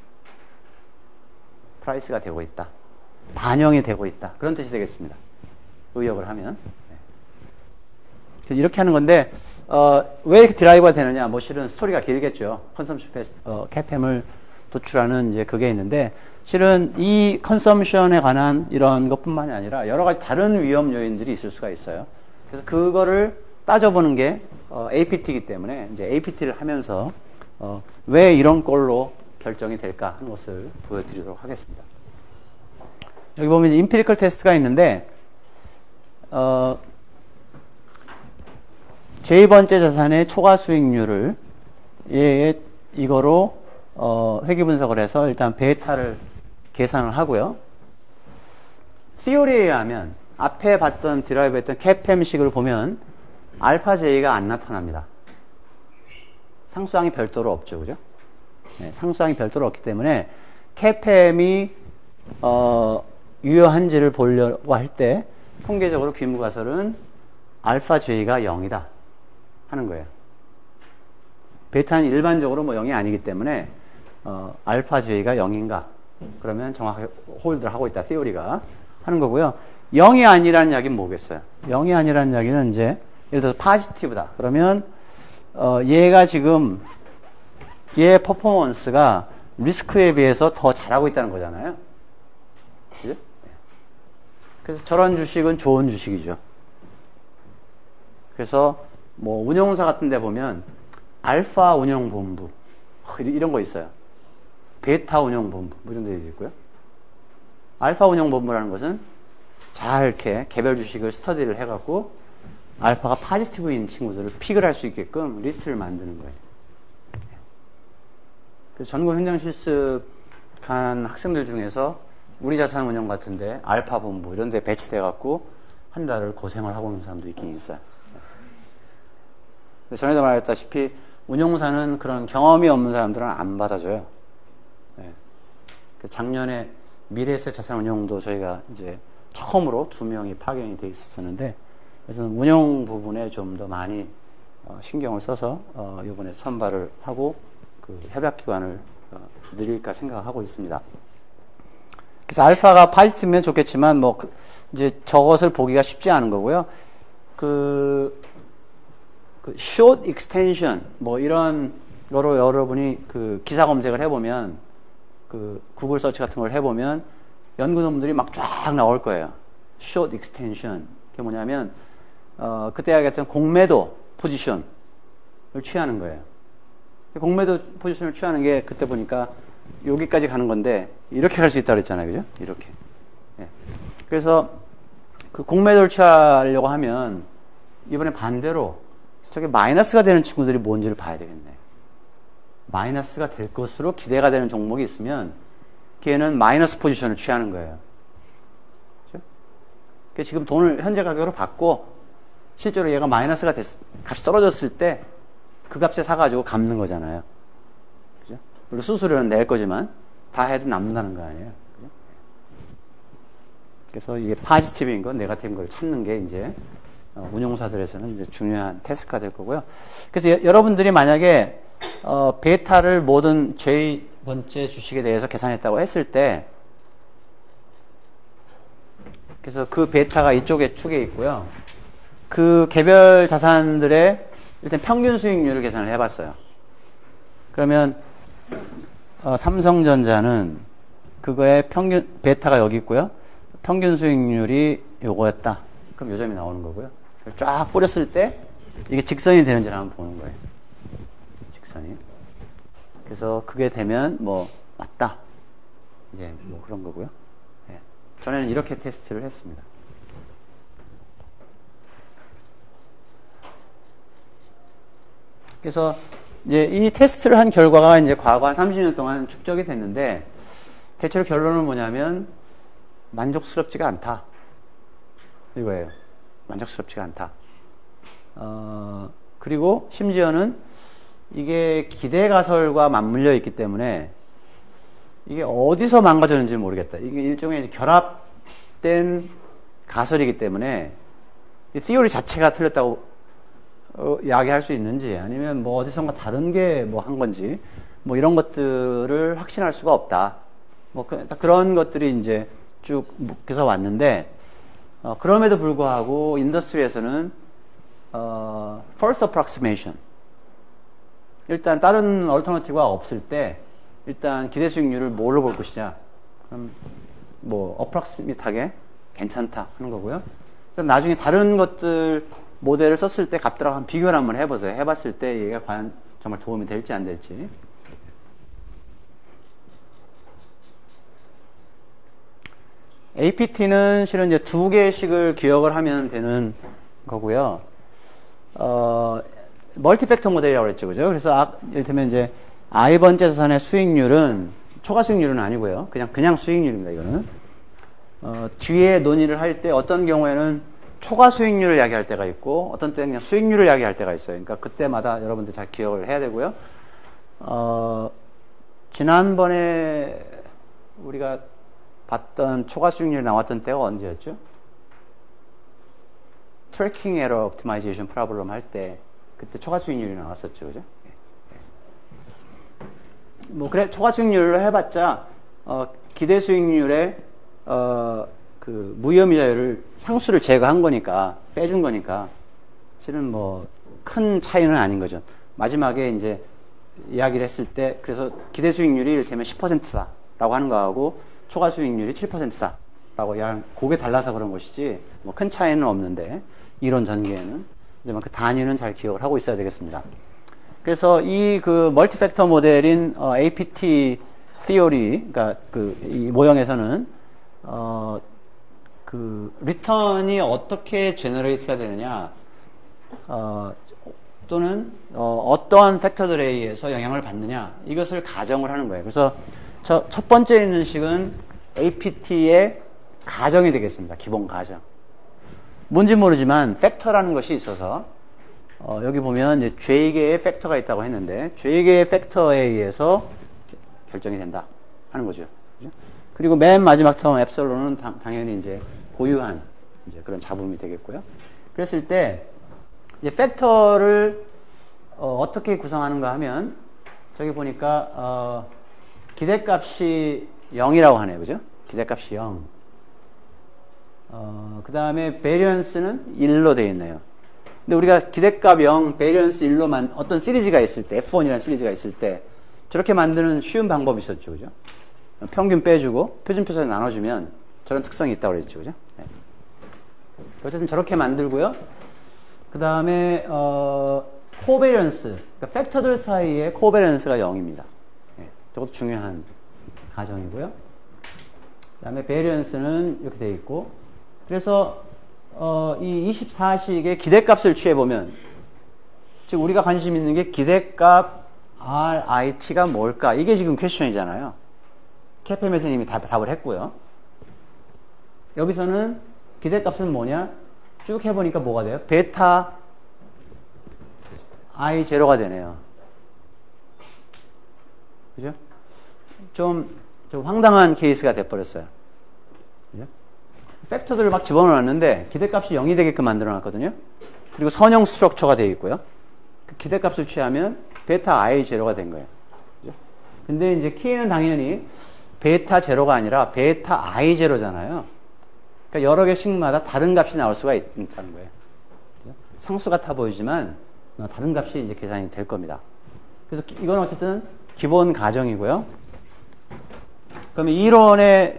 프라이스가 되고 있다. 반영이 되고 있다. 그런 뜻이 되겠습니다. 의역을 하면. 이렇게 하는 건데, 왜 이렇게 드라이버가 되느냐? 뭐 실은 스토리가 길겠죠. 컨섬션 CAPM을 도출하는 이제 그게 있는데, 실은 이 컨섬션에 관한 이런 것뿐만이 아니라 여러 가지 다른 위험 요인들이 있을 수가 있어요. 그래서 그거를 따져보는 게 APT이기 때문에 이제 APT를 하면서 왜 이런 꼴로 결정이 될까 하는 것을 보여드리도록 하겠습니다. 여기 보면 임피리컬 테스트가 있는데 제2번째 자산의 초과 수익률을 이거로 회귀 분석을 해서 일단 베타를 계산을 하고요. 시오리에 의하면 앞에 봤던 드라이브 했던 CAPM식을 보면 알파 J가 안 나타납니다. 상수항이 별도로 없죠. 그죠? 네, 상수항이 별도로 없기 때문에 CAPM이 유효한지를 보려고 할 때 통계적으로 귀무가설은 알파 J가 0이다 하는 거예요. 베타는 일반적으로 뭐 0이 아니기 때문에 알파 J가 0인가? 그러면 정확하게 홀드를 하고 있다. 시오리가 하는 거고요. 0이 아니라는 이야기는 뭐겠어요? 0이 아니라는 이야기는 이제 예를 들어서 파지티브다. 그러면 얘가 지금 얘의 퍼포먼스가 리스크에 비해서 더 잘하고 있다는 거잖아요. 그죠? 그래서 저런 주식은 좋은 주식이죠. 그래서 뭐 운용사 같은 데 보면 알파 운용본부 이런 거 있어요. 베타 운용본부 뭐 이런 데 있고요. 알파 운용본부라는 것은 잘 이렇게 개별 주식을 스터디를 해갖고 알파가 파지티브인 친구들을 픽을 할 수 있게끔 리스트를 만드는 거예요. 그래서 전국 현장 실습한 학생들 중에서 우리 자산 운용 같은데 알파 본부 이런 데 배치돼 갖고 한 달을 고생을 하고 있는 사람도 있긴 있어요. 전에도 말했다시피 운용사는 그런 경험이 없는 사람들은 안 받아줘요. 네. 작년에 미래에셋 자산 운용도 저희가 이제 처음으로 2명이 파견이 돼 있었는데, 그래서 운용 부분에 좀 더 많이 신경을 써서 이번에 선발을 하고 그 협약기관을 늘릴까 생각하고 있습니다. 그래서 알파가 파지티브면 좋겠지만 뭐 이제 저것을 보기가 쉽지 않은 거고요. 그 short extension 뭐 이런 거로 여러분이 그 기사 검색을 해보면 그 구글 서치 같은 걸 해보면 연구 논문들이 막 쫙 나올 거예요. short extension 그게 뭐냐면 그때 얘기했던 공매도 포지션을 취하는 거예요. 공매도 포지션을 취하는 게 그때 보니까 여기까지 가는 건데 이렇게 갈 수 있다고 그랬잖아요. 그죠? 이렇게. 예. 그래서 그 공매도를 취하려고 하면 이번에 반대로 저게 마이너스가 되는 친구들이 뭔지를 봐야 되겠네. 마이너스가 될 것으로 기대가 되는 종목이 있으면 걔는 마이너스 포지션을 취하는 거예요. 그렇죠? 그래서 지금 돈을 현재 가격으로 받고 실제로 얘가 마이너스가 값이 떨어졌을 때 그 값에 사가지고 갚는 거잖아요. 그죠? 물론 수수료는 낼 거지만 다 해도 남는다는 거 아니에요. 그죠? 그래서 이게 파지티브인 거, 네거티브인 걸 찾는 게 이제 운용사들에서는 이제 중요한 태스크가 될 거고요. 그래서 여러분들이 만약에 베타를 모든 제2번째 주식에 대해서 계산했다고 했을 때, 그래서 그 베타가 이쪽에 축에 있고요. 그 개별 자산들의 일단 평균 수익률을 계산을 해봤어요. 그러면 삼성전자는 그거의 평균 베타가 여기 있고요. 평균 수익률이 요거였다. 그럼 요점이 나오는 거고요. 쫙 뿌렸을 때 이게 직선이 되는지를 한번 보는 거예요. 직선이. 그래서 그게 되면 뭐 맞다. 이제 뭐 그런 거고요. 네. 전에는 이렇게 테스트를 했습니다. 그래서 이제 이 테스트를 한 결과가 이제 과거 한 30년 동안 축적이 됐는데 대체로 결론은 뭐냐면 만족스럽지가 않다. 이거예요. 만족스럽지가 않다. 그리고 심지어는 이게 기대 가설과 맞물려 있기 때문에 이게 어디서 망가졌는지 모르겠다. 이게 일종의 결합된 가설이기 때문에 이 티오리 자체가 틀렸다고 이야기할 수 있는지 아니면 뭐 어디선가 다른 게 뭐 한 건지 뭐 이런 것들을 확신할 수가 없다. 뭐 그런 것들이 이제 쭉 묶여서 왔는데, 그럼에도 불구하고 인더스트리에서는 first approximation, 일단 다른 얼터너티브가 없을 때 일단 기대 수익률을 뭘로 볼 것이냐, 그럼 뭐 어프락시밋하게 괜찮다 하는 거고요. 나중에 다른 것들 모델을 썼을 때 값들하고 한 비교를 한번 해보세요. 해봤을 때 얘가 과연 정말 도움이 될지 안 될지. APT는 실은 이제 두 개씩을 기억을 하면 되는 거고요. 멀티팩터 모델이라고 그랬죠, 그죠? 그래서 이를테면 이제 I번째 자산의 수익률은 초과 수익률은 아니고요. 그냥 수익률입니다, 이거는. 뒤에 논의를 할 때 어떤 경우에는 초과 수익률을 이야기할 때가 있고 어떤 때는 그냥 수익률을 이야기할 때가 있어요. 그러니까 그때마다 여러분들 잘 기억을 해야 되고요. 지난번에 우리가 봤던 초과 수익률이 나왔던 때가 언제였죠? 트래킹 에러 옵티마이제이션 프로블럼 할 때 그때 초과 수익률이 나왔었죠, 그죠? 뭐 그래 초과 수익률로 해봤자 기대 수익률에 그 무이염이자율을 상수를 제거한 거니까 빼준 거니까 실은 뭐 큰 차이는 아닌 거죠. 마지막에 이제 이야기를 했을 때 그래서 기대 수익률이 이를테면 10%다라고 하는 거하고 초과 수익률이 7%다라고 그냥 그게 달라서 그런 것이지 뭐 큰 차이는 없는데 이론 전개에는 이제 그 단위는 잘 기억을 하고 있어야 되겠습니다. 그래서 이 그 멀티팩터 모델인 APT 티오리, 그러니까 이 모형에서는 그 리턴이 어떻게 제너레이트가 되느냐, 또는 어떠한 팩터들에 의해서 영향을 받느냐, 이것을 가정을 하는 거예요. 그래서 첫 번째 있는 식은 APT의 가정이 되겠습니다. 기본 가정. 뭔지 모르지만 팩터라는 것이 있어서 여기 보면 이제 J개의 팩터가 있다고 했는데 J개의 팩터에 의해서 결정이 된다 하는 거죠. 그리고 맨 마지막 텀 엡실론은 당연히 이제 고유한 이제 그런 잡음이 되겠고요. 그랬을 때 이제 팩터를 어떻게 구성하는가 하면 저기 보니까 기대값이 0이라고 하네요, 그죠? 기대값이 0. 그 다음에 베리언스는 1로 되어 있네요. 근데 우리가 기대값 0, 베리언스 1로만 어떤 시리즈가 있을 때, F1이라는 시리즈가 있을 때 저렇게 만드는 쉬운 방법이 있었죠, 그죠? 평균 빼주고 표준표에서 나눠주면 저런 특성이 있다고 그랬죠, 그죠? 네. 어쨌든 저렇게 만들고요. 그 다음에 코베리언스, 그러니까 팩터들 사이에 코베리언스가 0입니다. 네. 저것도 중요한 가정이고요. 그 다음에 베리언스는 이렇게 되어 있고, 그래서 이 24식의 기대값을 취해보면, 즉 우리가 관심 있는 게 기대값 RIT가 뭘까? 이게 지금 퀘스천이잖아요. 캐페 선생님이 답을 했고요. 여기서는 기대값은 뭐냐? 쭉 해보니까 뭐가 돼요? 베타 I0가 되네요. 그죠? 좀 황당한 케이스가 돼버렸어요. 그죠? 팩터들을 막 집어넣었는데 기대값이 0이 되게끔 만들어놨거든요. 그리고 선형 스트럭처가 되어 있고요. 그 기대값을 취하면 베타 I0가 된 거예요. 그죠? 근데 이제 키는 당연히 베타 제로가 아니라 베타 I0잖아요. 그러니까 여러 개 식마다 다른 값이 나올 수가 있다는 거예요. 상수 같아 보이지만 다른 값이 이제 계산이 될 겁니다. 그래서 이건 어쨌든 기본 가정이고요. 그러면 이론의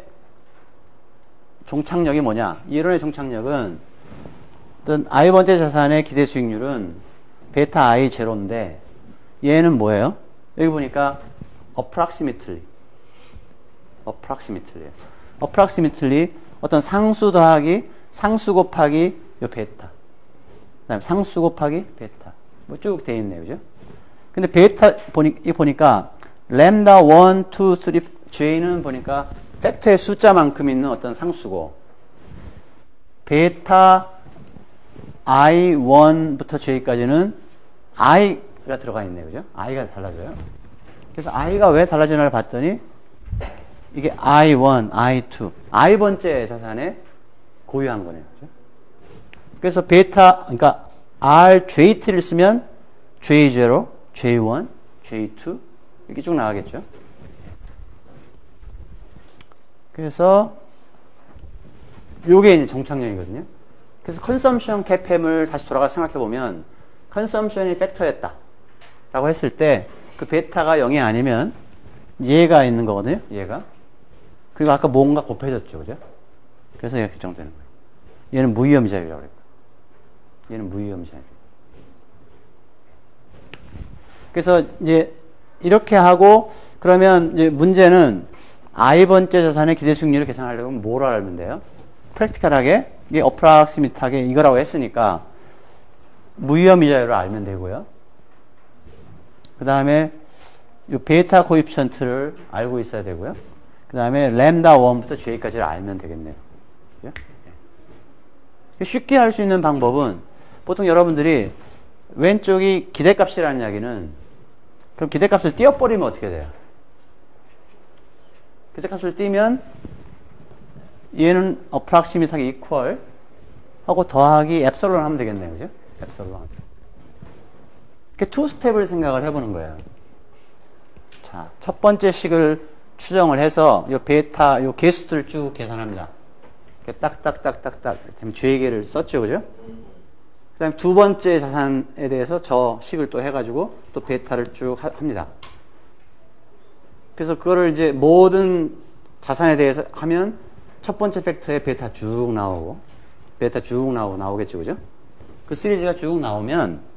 종착역이 뭐냐? 이론의 종착역은 어떤 I번째 자산의 기대 수익률은 베타 I0인데 얘는 뭐예요? 여기 보니까 approximately 어떤 상수 더하기 상수 곱하기 요 베타, 그 다음에 상수 곱하기 베타 뭐 쭉 돼 있네요, 그죠? 근데 베타 보니까 램다 1, 2, 3, J는 보니까 팩터의 숫자만큼 있는 어떤 상수고, 베타 I1부터 J까지는 I가 들어가 있네요, 그죠? I가 달라져요. 그래서 I가 왜 달라지나를 봤더니 이게 I1, I2, I번째 자산에 고유한 거네요. 그죠? 그래서 베타, 그러니까 RJT를 쓰면 J0, J1, J2, 이렇게 쭉 나가겠죠. 그래서 요게 이제 정착량이거든요. 그래서 컨섬션 CAPM을 다시 돌아가서 생각해 보면 컨섬션이 팩터였다 라고 했을 때 그 베타가 0이 아니면 얘가 있는 거거든요. 얘가. 그리고 아까 뭔가 곱해졌죠. 그죠? 그래서 얘가 결정되는 거예요. 얘는 무위험 자율이라고 그랬고 얘는 무위험 자율. 그래서 이제 이렇게 하고 그러면 이제 문제는 i번째 자산의 기대 수익률을 계산하려면 뭘 알면 돼요? 프랙티컬하게 이게 어프락시밋하게 이거라고 했으니까 무위험 이자율을 알면 되고요. 그 다음에 이 베타 코이피션트를 알고 있어야 되고요. 그 다음에 램다 1부터 j까지를 알면 되겠네요. 쉽게 할 수 있는 방법은 보통 여러분들이 왼쪽이 기대값이라는 이야기는 그럼 기대값을 띄워버리면 어떻게 돼요? 기대값을 띄면 얘는 approximate하게 equal 하고 더하기 엡솔론 하면 되겠네요. 그죠? 엡솔론. 이렇게 투 스텝을 생각을 해보는 거예요. 자, 첫 번째 식을 추정을 해서 요 베타, 요 개수들을 쭉 계산합니다. 이렇게 딱딱딱딱딱 죄계를 썼죠. 그죠? 그 다음에 두 번째 자산에 대해서 저 식을 또 해가지고 또 베타를 쭉 합니다. 그래서 그거를 이제 모든 자산에 대해서 하면 첫 번째 팩터에 베타 쭉 나오고 베타 쭉 나오겠죠. 그죠? 그 시리즈가 쭉 나오면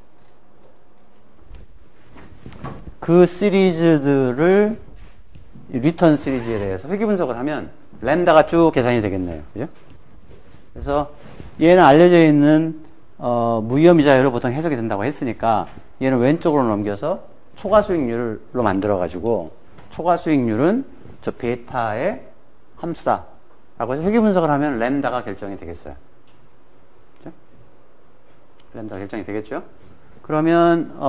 그 시리즈들을 리턴 시리즈에 대해서 회귀 분석을 하면 램다가 쭉 계산이 되겠네요. 그죠? 그래서 얘는 알려져 있는 무위험 이자율로 보통 해석이 된다고 했으니까 얘는 왼쪽으로 넘겨서 초과 수익률로 만들어 가지고 초과 수익률은 저 베타의 함수다 라고 해서 회귀 분석을 하면 램다가 결정이 되겠어요. 그죠? 램다가 결정이 되겠죠? 그러면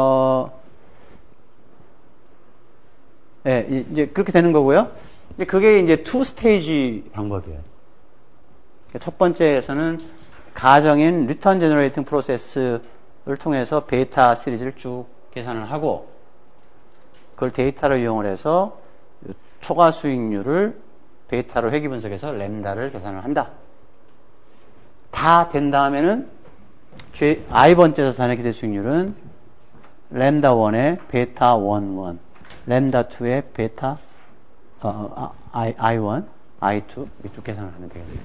네, 이제 그렇게 되는 거고요. 이제 그게 이제 투 스테이지 방법이에요. 첫 번째에서는 가정인 리턴 제너레이팅 프로세스를 통해서 베타 시리즈를 쭉 계산을 하고 그걸 데이터로 이용을 해서 초과 수익률을 베타로 회귀 분석해서 램다를 계산을 한다. 다 된 다음에는 i번째 자산의 기대 수익률은 램다 1의 베타 1, 램다 2의 베타 I1, I2 이쪽 계산을 하면 되겠네요.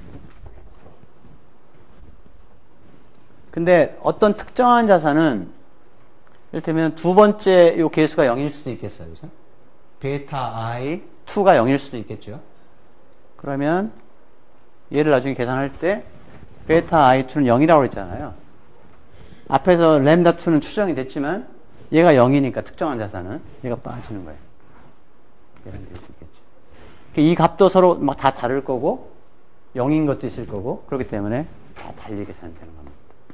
근데 어떤 특정한 자산은 이를테면 두 번째 요 개수가 0일 수도 있겠어요. 그죠? 베타 I2가 0일 수도 있겠죠. 그러면 얘를 나중에 계산할 때 베타 I2는 0이라고 했잖아요. 앞에서 램다 2는 추정이 됐지만 얘가 0이니까 특정한 자산은 얘가 빠지는 거예요. 이런 게 있겠죠. 이 값도 서로 막 다 다를 거고 0인 것도 있을 거고 그렇기 때문에 다 달리 계산되는 겁니다.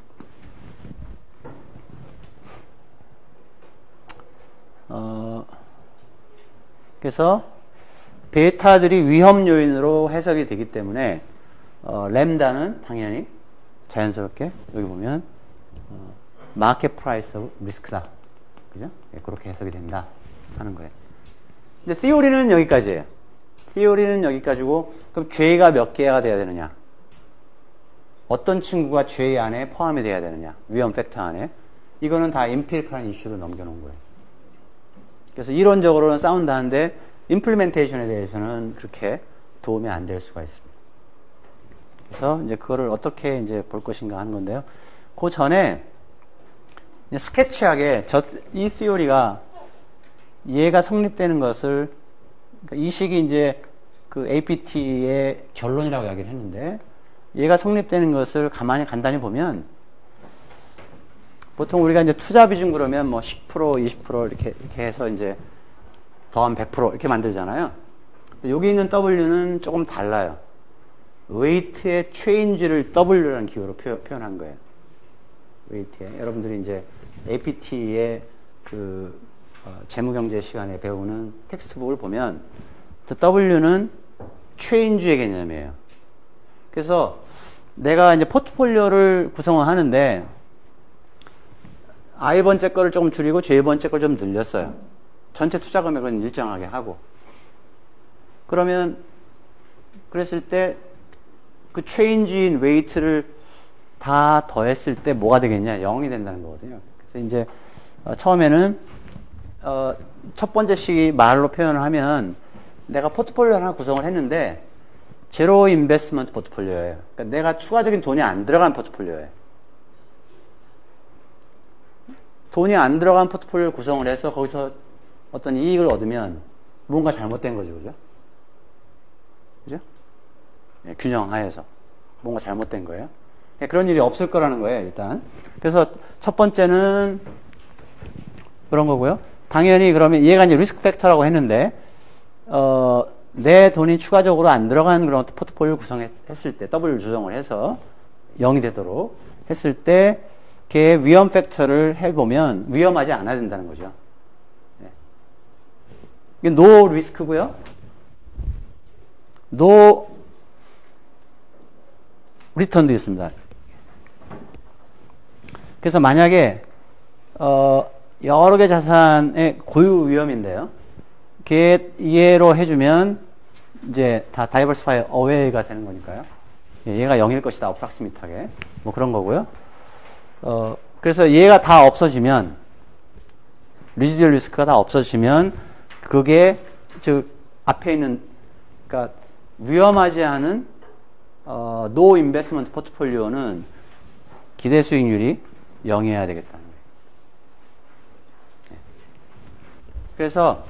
그래서 베타들이 위험 요인으로 해석이 되기 때문에 램다는 당연히 자연스럽게 여기 보면 마켓 프라이스 오브 리스크다. 그죠? 네, 그렇게 해석이 된다 하는 거예요. 근데 티오리는 여기까지예요. 티오리는 여기까지고 그럼 죄가 몇 개가 돼야 되느냐? 어떤 친구가 죄 안에 포함이 돼야 되느냐? 위험 팩터 안에. 이거는 다 임피리컬한 이슈로 넘겨놓은 거예요. 그래서 이론적으로는 사운드한데 임플리멘테이션에 대해서는 그렇게 도움이 안 될 수가 있습니다. 그래서 이제 그거를 어떻게 이제 볼 것인가 하는 건데요. 그 전에 스케치하게 이 티오리가 얘가 성립되는 것을 그러니까 이 식이 이제 그 APT의 결론이라고 이야기를 했는데 얘가 성립되는 것을 가만히 간단히 보면 보통 우리가 이제 투자 비중 그러면 뭐 10%, 20% 이렇게 해서 이제 더하면 100% 이렇게 만들잖아요. 근데 여기 있는 W는 조금 달라요. 웨이트의 체인지를 W라는 기호로 표현한 거예요. 웨이트에. 여러분들이 이제 APT의 그 재무경제 시간에 배우는 텍스트북을 보면 W는 체인지의 개념이에요. 그래서 내가 이제 포트폴리오를 구성을 하는데 I번째 거를 조금 줄이고 J번째 걸 좀 늘렸어요. 전체 투자 금액은 일정하게 하고. 그러면 그랬을 때 그 change in weight를 다 더했을 때 뭐가 되겠냐? 0이 된다는 거거든요. 그래서 이제 처음에는 첫 번째 식 말로 표현을 하면 내가 포트폴리오 하나 구성을 했는데 제로 인베스트먼트 포트폴리오예요. 그러니까 내가 추가적인 돈이 안 들어간 포트폴리오예요. 돈이 안 들어간 포트폴리오를 구성을 해서 거기서 어떤 이익을 얻으면 뭔가 잘못된 거죠. 그죠? 그죠? 예, 균형 하에서 뭔가 잘못된 거예요. 예, 그런 일이 없을 거라는 거예요, 일단. 그래서 첫 번째는 그런 거고요. 당연히 그러면 얘가 이제 리스크 팩터라고 했는데 내 돈이 추가적으로 안 들어간 그런 포트폴리오를 구성했을 때 W 조정을 해서 0이 되도록 했을 때 걔의 위험 팩터를 해보면 위험하지 않아야 된다는 거죠. 네. 이게 노 리스크고요. 노 리턴도 있습니다. 그래서 만약에 여러 개 자산의 고유 위험인데요. 걔 이해로 해주면 이제 다 다이버시파이 어웨이가 되는 거니까요. 얘가 0일 것이다. 어프락시밋하게. 뭐 그런 거고요. 그래서 얘가 다 없어지면 리지듀얼 리스크가 다 없어지면 그게 즉 앞에 있는 그러니까 위험하지 않은 노 인베스트먼트 포트폴리오는 기대 수익률이 0이어야 되겠다는 거예요. 그래서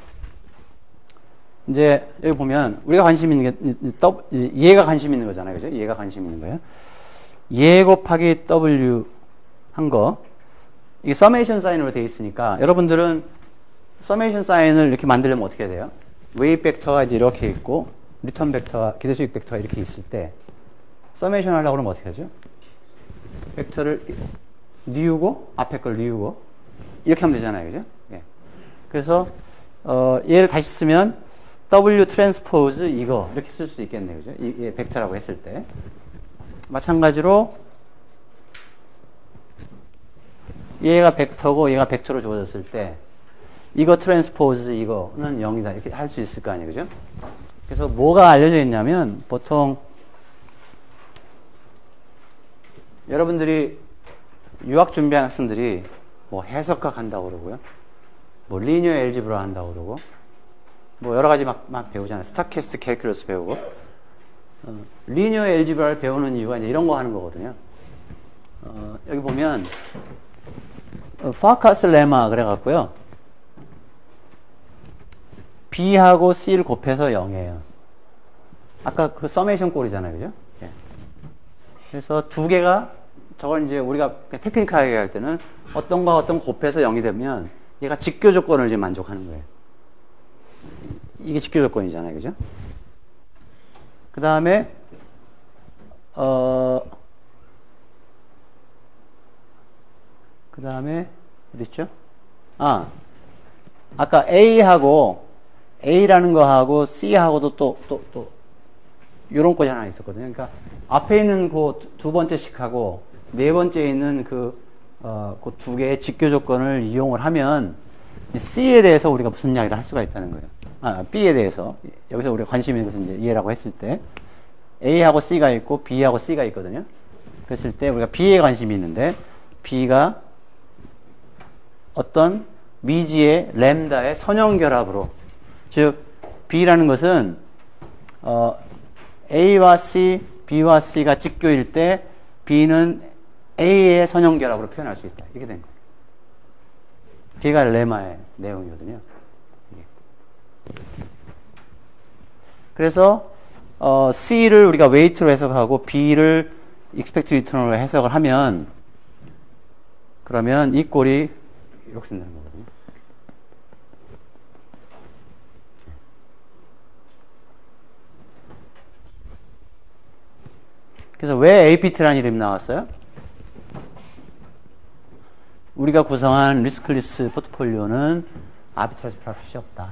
이제 여기 보면 우리가 관심 있는 게 얘가 관심 있는 거잖아요. 그죠? 얘가 관심 있는 거예요. 얘 곱하기 W 한 거. 이게 서메이션 사인으로 되어 있으니까 여러분들은 서메이션 사인을 이렇게 만들려면 어떻게 해야 돼요? 웨이 벡터가 이제 이렇게 있고 리턴 벡터가 기대 수익 벡터가 이렇게 있을 때 서메이션 하려고 그러면 어떻게 하죠? 벡터를 뉘우고 앞에 걸 뉘우고 이렇게 하면 되잖아요. 그죠? 예. 그래서 얘를 다시 쓰면 W 트랜스포즈 이거 이렇게 쓸 수 있겠네요. 그죠? 이 벡터라고 했을 때 마찬가지로 얘가 벡터고 얘가 벡터로 주어졌을 때 이거 트랜스포즈 이거는 0이다 이렇게 할 수 있을 거 아니에요. 그죠? 그래서 뭐가 알려져 있냐면 보통 여러분들이 유학 준비한 학생들이 뭐 해석학 한다고 그러고요. 뭐 리니어 엘지브라 한다고 그러고 뭐 여러 가지 막 배우잖아요. 스타캐스트 캘큘러스 배우고 리니어 엘지브라를 배우는 이유가 이제 이런 거 하는 거거든요. 여기 보면 파카스 레마 그래갖고요. B하고 C를 곱해서 0이에요. 아까 그 서메이션 꼴이잖아요. 그죠? 예. 그래서 두 개가 저걸 이제 우리가 테크니컬하게 할 때는 어떤과 어떤 곱해서 0이 되면 얘가 직교 조건을 이제 만족하는 거예요. 이게 직교 조건이잖아요. 그죠? 그 다음에 그 다음에 어디 있죠? 아까 A라는 거하고 C하고도 또 요런 것이 하나 있었거든요. 그러니까 앞에 있는 그 두 번째 식하고 네 번째에 있는 그 두 개의 직교 조건을 이용을 하면 C에 대해서 우리가 무슨 이야기를 할 수가 있다는 거예요. B에 대해서 여기서 우리가 관심 있는 것은 이제 얘라고 했을 때 A하고 C가 있고 B하고 C가 있거든요. 그랬을 때 우리가 B에 관심이 있는데 B가 어떤 미지의 램다의 선형결합으로 즉 B라는 것은 A와 C, B와 C가 직교일 때 B는 A의 선형결합으로 표현할 수 있다. 이렇게 된 거예요. 걔가 레마의 내용이거든요. 그래서 C를 우리가 웨이트로 해석하고 B를 expect return으로 해석을 하면 그러면 이 꼴이 이렇게 된다는 거거든요. 그래서 왜 APT라는 이름이 나왔어요? 우리가 구성한 리스클리스 포트폴리오는 아비트라지 프로핏이 없다.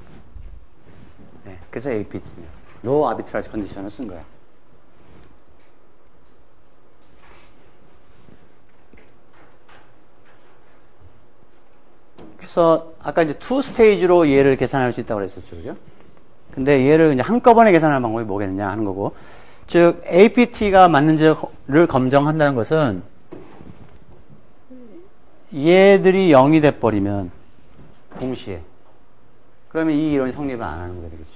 네, 그래서 APT입니다. 노 아비트라지 컨디션을 쓴 거예요. 그래서 아까 이제 투 스테이지로 얘를 계산할 수 있다고 그랬었죠. 그죠? 근데 얘를 이제 한꺼번에 계산하는 방법이 뭐겠느냐 하는 거고. 즉, APT가 맞는지를 검증한다는 것은 얘들이 0이 돼버리면 동시에 그러면 이 이론이 성립을 안 하는 거게 되겠죠.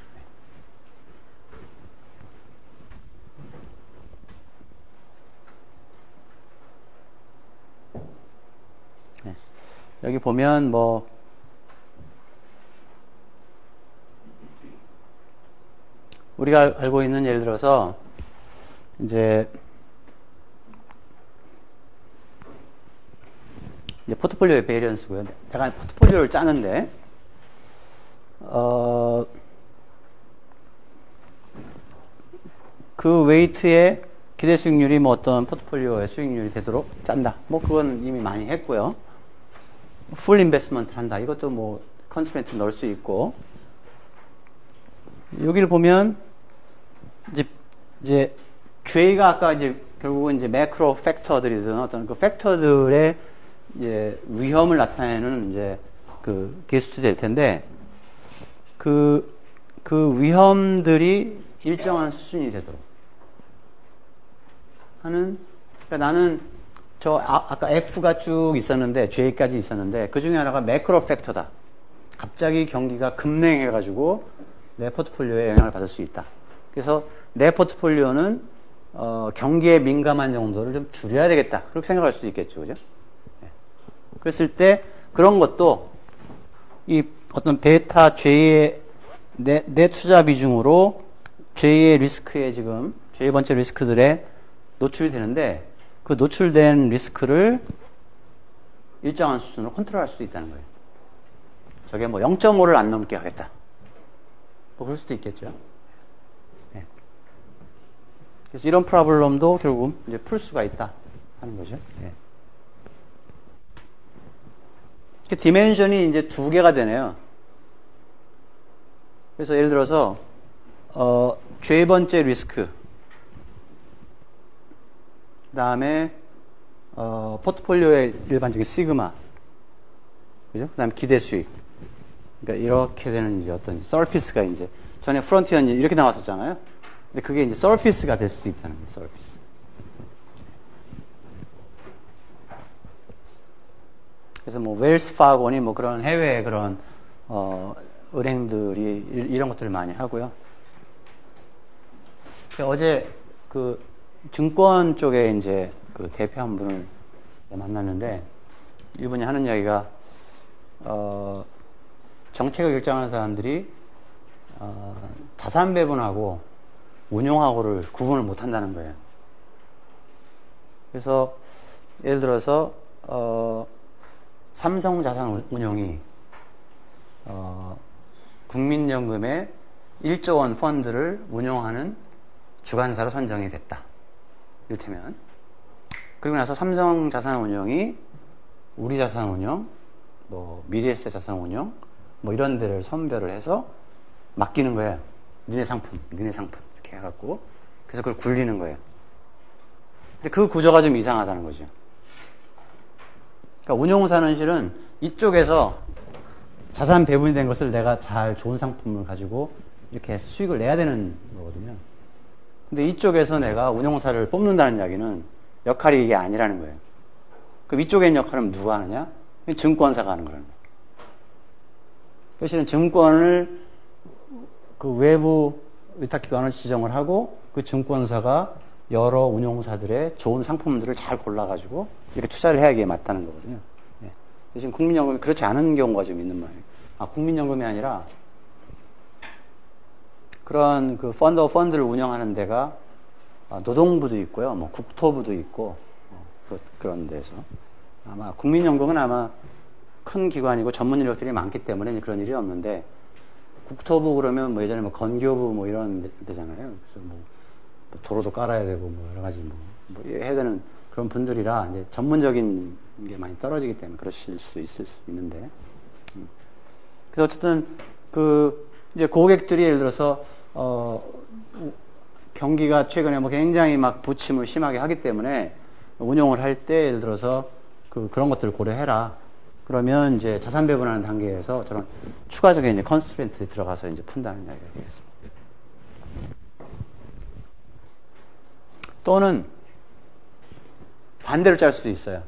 네. 여기 보면 뭐 우리가 알고 있는 예를 들어서 이제 포트폴리오의 베리언스고요. 내가 포트폴리오를 짜는데 그 웨이트의 기대 수익률이 뭐 어떤 포트폴리오의 수익률이 되도록 짠다. 뭐 그건 이미 많이 했고요. 풀 인베스트먼트를 한다. 이것도 뭐 컨스트레인트 넣을 수 있고. 여기를 보면 이제 J가 아까 이제 결국은 이제 매크로 팩터들이든 어떤 그 팩터들의 이제 위험을 나타내는 이제 그 개수도 될 텐데 그 위험들이 일정한 수준이 되도록 하는. 그러니까 나는 아까 F가 쭉 있었는데 J까지 있었는데 그 중에 하나가 매크로 팩터다. 갑자기 경기가 급냉해가지고 내 포트폴리오에 영향을 받을 수 있다. 그래서 내 포트폴리오는 경기에 민감한 정도를 좀 줄여야 되겠다. 그렇게 생각할 수도 있겠죠, 그죠? 네. 그랬을 때 그런 것도 이 어떤 베타 J의 내 투자 비중으로 J의 리스크에 지금 J번째 리스크들에 노출이 되는데 그 노출된 리스크를 일정한 수준으로 컨트롤할 수도 있다는 거예요. 저게 뭐 0.5를 안 넘게 하겠다. 뭐 그럴 수도 있겠죠. 네. 그래서 이런 프로블럼도 결국 이제 풀 수가 있다 하는 거죠. 네. 디멘션이 이제 두 개가 되네요. 그래서 예를 들어서 J번째 리스크, 그 다음에 포트폴리오의 일반적인 시그마, 그죠? 그 다음에 기대 수익. 그러니까 이렇게 되는 이제 어떤 서피스가 이제 전에 프론티어는 이렇게 나왔었잖아요. 근데 그게 이제 서피스가 될 수도 있다는 거예요. 서피스. 그래서 뭐 웰스 파고니 뭐 그런 해외 그런 은행들이 이런 것들을 많이 하고요. 어제 그 증권 쪽에 이제 그 대표 한 분을 만났는데 이분이 하는 이야기가 정책을 결정하는 사람들이 자산 배분하고 운용하고를 구분을 못 한다는 거예요. 그래서 예를 들어서 삼성자산운용이 국민연금의 1조 원 펀드를 운용하는 주관사로 선정이 됐다. 이를테면 그리고 나서 삼성자산운용이 우리자산운용, 뭐 미래에셋자산운용 뭐 이런 데를 선별을 해서 맡기는 거예요. 니네 상품 이렇게 해갖고 그래서 그걸 굴리는 거예요. 근데 그 구조가 좀 이상하다는 거죠. 그러니까 운용사는 실은 이쪽에서 자산 배분이 된 것을 내가 잘 좋은 상품을 가지고 이렇게 해서 수익을 내야 되는 거거든요. 근데 이쪽에서 내가 운용사를 뽑는다는 이야기는 역할이 이게 아니라는 거예요. 그럼 이쪽에 있는 역할은 누가 하느냐? 증권사가 하는 거라는 거예요. 실은 증권을 그 외부 위탁기관을 지정을 하고 그 증권사가 여러 운용사들의 좋은 상품들을 잘 골라가지고 이렇게 투자를 해야 이게 맞다는 거거든요. 네. 지금 국민연금이 그렇지 않은 경우가 좀 있는 모양이에요. 국민연금이 아니라 그런 그 펀드를 운영하는 데가 노동부도 있고요, 뭐 국토부도 있고 그런 데서 아마 국민연금은 아마 큰 기관이고 전문 인력들이 많기 때문에 그런 일이 없는데 국토부 그러면 뭐 예전에 뭐 건교부 뭐 이런 데잖아요. 그래서 뭐 도로도 깔아야 되고 뭐 여러 가지 뭐 해야 되는 그런 분들이라 이제 전문적인 게 많이 떨어지기 때문에 그러실 수 있을 수 있는데. 그래서 어쨌든 그 이제 고객들이 예를 들어서 경기가 최근에 뭐 굉장히 막 부침을 심하게 하기 때문에 운용을 할 때 예를 들어서 그런 것들을 고려해라. 그러면 이제 자산 배분하는 단계에서 저런 추가적인 이제 컨스트레인트 들어가서 이제 푼다는 이야기가 되겠습니다. 또는 반대로 짤 수도 있어요.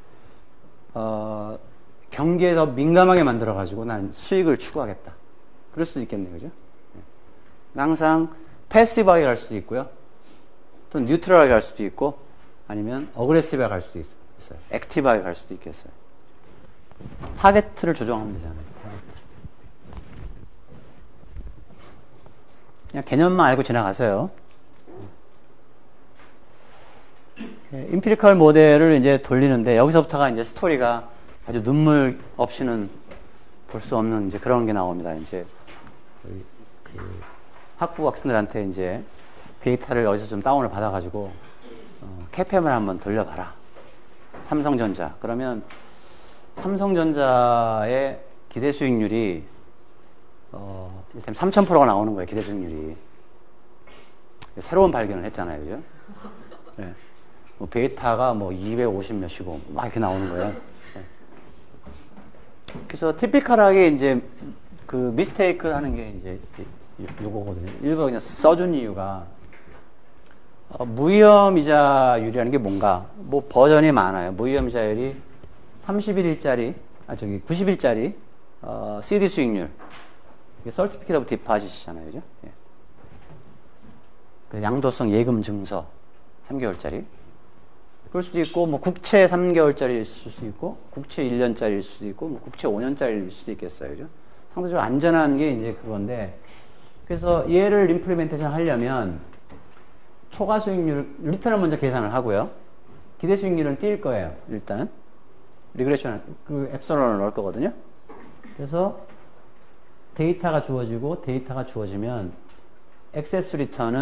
경기에 더 민감하게 만들어가지고 난 수익을 추구하겠다. 그럴 수도 있겠네요. 그죠? 항상 패시브하게 갈 수도 있고요. 또는 뉴트럴하게 갈 수도 있고, 아니면 어그레시브하게 갈 수도 있어요. 액티브하게 갈 수도 있겠어요. 타겟을 조정하면 되잖아요. 타겟. 그냥 개념만 알고 지나가세요. 임피리컬 모델을 이제 돌리는데, 여기서부터가 이제 스토리가 아주 눈물 없이는 볼 수 없는 이제 그런 게 나옵니다. 이제 그 학부 학생들한테 이제 데이터를 어디서 좀 다운을 받아가지고 CAPM을 한번 돌려봐라. 삼성전자. 그러면 삼성전자의 기대 수익률이 3,000%가 나오는 거예요. 기대 수익률이. 새로운 발견을 했잖아요. 그죠? 네. 뭐 베이타가 뭐 250 몇이고 막 이렇게 나오는 거예요. 네. 그래서 티피컬하게 이제 그 미스테이크 하는 게 이제 요거거든요. 일부러 그냥 써준 이유가 무위험이자율이라는 게 뭔가 뭐 버전이 많아요. 무위험이자율이 31일짜리 90일짜리 CD 수익률, 이게 Certificate of Deposit이잖아요. 그죠? 예. 그 양도성 예금 증서 3개월짜리. 그럴 수도 있고, 뭐, 국채 3개월짜리일 수도 있고, 국채 1년짜리일 수도 있고, 뭐, 국채 5년짜리일 수도 있겠어요. 그죠? 상대적으로 안전한 게 이제 그건데, 그래서 얘를 임플리멘테이션 하려면, 초과 수익률, 리턴을 먼저 계산을 하고요. 기대 수익률은 띄일 거예요, 일단. 리그레션, 그 엡설론을 넣을 거거든요. 그래서 데이터가 주어지고, 데이터가 주어지면, 액세스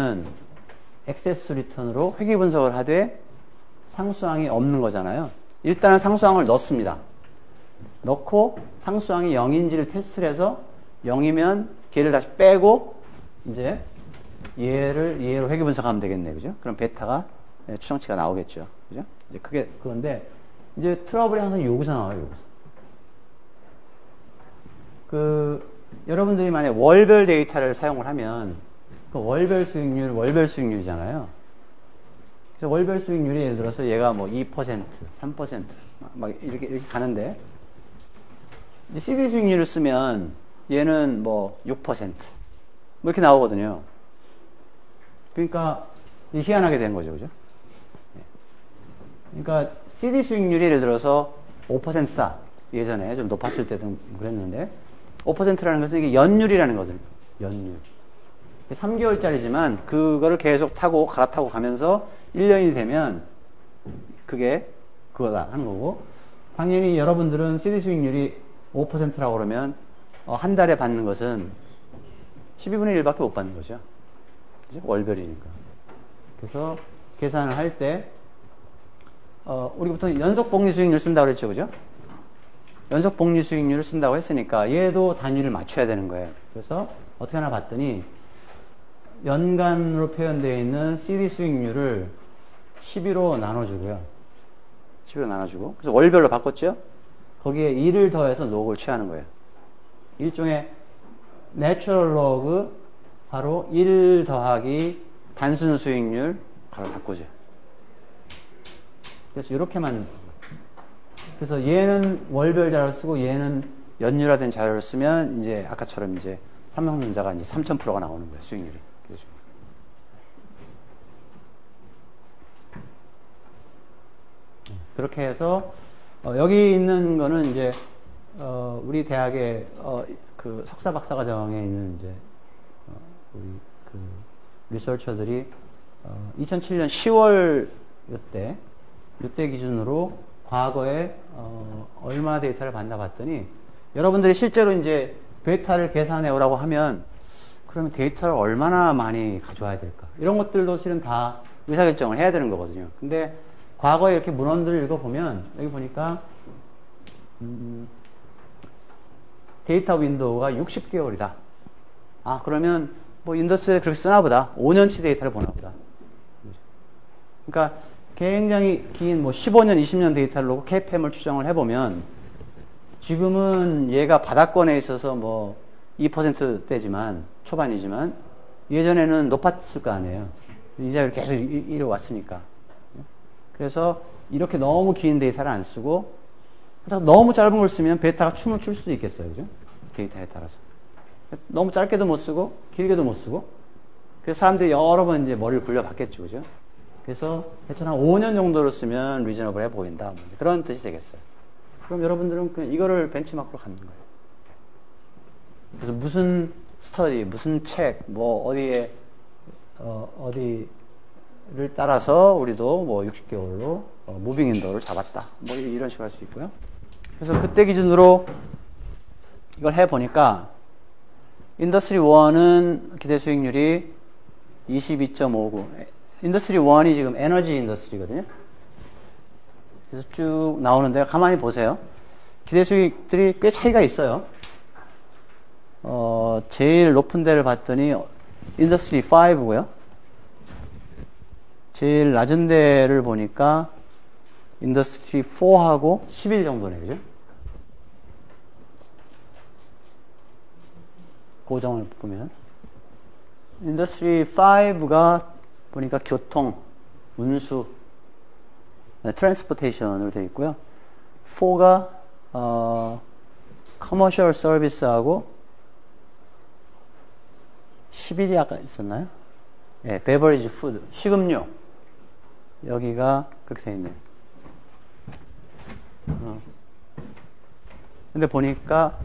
리턴으로 회귀 분석을 하되, 상수항이 없는 거잖아요. 일단은 상수항을 넣습니다. 넣고 상수항이 0인지를 테스트를 해서 0이면 걔를 다시 빼고 이제 얘로 회귀 분석하면 되겠네요. 그죠? 그럼 베타가 추정치가 나오겠죠. 그죠? 이제 그게 그건데 이제 트러블이 항상 여기서 나와요. 여기서. 여러분들이 만약 월별 데이터를 사용을 하면 그 월별 수익률이잖아요. 그래서 월별 수익률이 예를 들어서 얘가 뭐 2%, 3%, 막 이렇게 가는데, CD 수익률을 쓰면 얘는 뭐 6%, 뭐 이렇게 나오거든요. 그러니까 희한하게 된 거죠. 그죠? 그러니까 CD 수익률이 예를 들어서 5%다. 예전에 좀 높았을 때도 그랬는데, 5%라는 것은 이게 연율이라는 거거든요. 연율. 3개월짜리지만 그거를 계속 타고 갈아타고 가면서 1년이 되면 그게 그거다 하는 거고, 당연히 여러분들은 CD 수익률이 5%라고 그러면 한 달에 받는 것은 12분의 1밖에 못 받는 거죠. 그죠? 월별이니까. 그래서 계산을 할 때 우리 보통 연속 복리 수익률 쓴다고 그랬죠. 그죠? 연속 복리 수익률을 쓴다고 했으니까 얘도 단위를 맞춰야 되는 거예요. 그래서 어떻게 하나 봤더니 연간으로 표현되어 있는 CD 수익률을 12로 나눠주고요. 12로 나눠주고. 그래서 월별로 바꿨죠? 거기에 1을 더해서 녹을 취하는 거예요. 일종의 내추럴 로그 바로 1 더하기 단순 수익률 바로 바꾸죠. 그래서 이렇게만. 그래서 얘는 월별 자료를 쓰고 얘는 연율화된 자료를 쓰면 이제 아까처럼 이제 삼성전자가 이제 3,000%가 나오는 거예요. 수익률이. 그렇게 해서 여기 있는 거는 이제 우리 대학의 그 석사 박사 과정에 있는 이제 우리 그 리서처들이 2007년 10월 이때 기준으로 과거에 얼마 데이터를 받나 봤더니 여러분들이 실제로 이제 베타를 계산해 오라고 하면 그러면 데이터를 얼마나 많이 가져와야 될까? 이런 것들도 실은 다 의사결정을 해야 되는 거거든요. 근데 과거에 이렇게 문헌들을 읽어보면 여기 보니까 데이터 윈도우가 60개월이다. 아, 그러면 뭐 인더스트리에 그렇게 쓰나 보다. 5년치 데이터를 보나 보다. 그러니까 굉장히 긴 뭐 15년, 20년 데이터를 놓고 CAPM을 추정을 해보면 지금은 얘가 바닥권에 있어서 뭐 2%대지만, 초반이지만, 예전에는 높았을 거 아니에요. 이자율이 계속 이래 왔으니까. 그래서 이렇게 너무 긴 데이터를 안 쓰고, 너무 짧은 걸 쓰면 베타가 춤을 출 수도 있겠어요. 그죠? 데이터에 따라서. 너무 짧게도 못 쓰고, 길게도 못 쓰고, 그래서 사람들이 여러 번 이제 머리를 굴려봤겠죠. 그죠? 그래서 대충 한 5년 정도로 쓰면 리저너블해 보인다. 뭐 그런 뜻이 되겠어요. 그럼 여러분들은 그냥 이거를 벤치마크로 갖는 거예요. 그래서 무슨 스터디, 무슨 책, 뭐 어디에, 어디를 따라서 우리도 뭐 60개월로 무빙 인도를 잡았다. 뭐 이런 식으로 할 수 있고요. 그래서 그때 기준으로 이걸 해보니까 인더스트리 1은 기대 수익률이 22.59. 인더스트리 1이 지금 에너지 인더스트리거든요. 그래서 쭉 나오는데 가만히 보세요. 기대 수익들이 꽤 차이가 있어요. 제일 높은 데를 봤더니 인더스트리 5고요. 제일 낮은 데를 보니까 인더스트리 4하고 11 정도네, 그죠? 고정을 보면. 인더스트리 5가 보니까 교통, 운수, 트랜스포테이션으로 되어 있고요. 4가 커머셜 서비스하고 11이 아까 있었나요? 예, 베버리지 푸드, 식음료. 여기가 그렇게 되어 있네요. 근데 보니까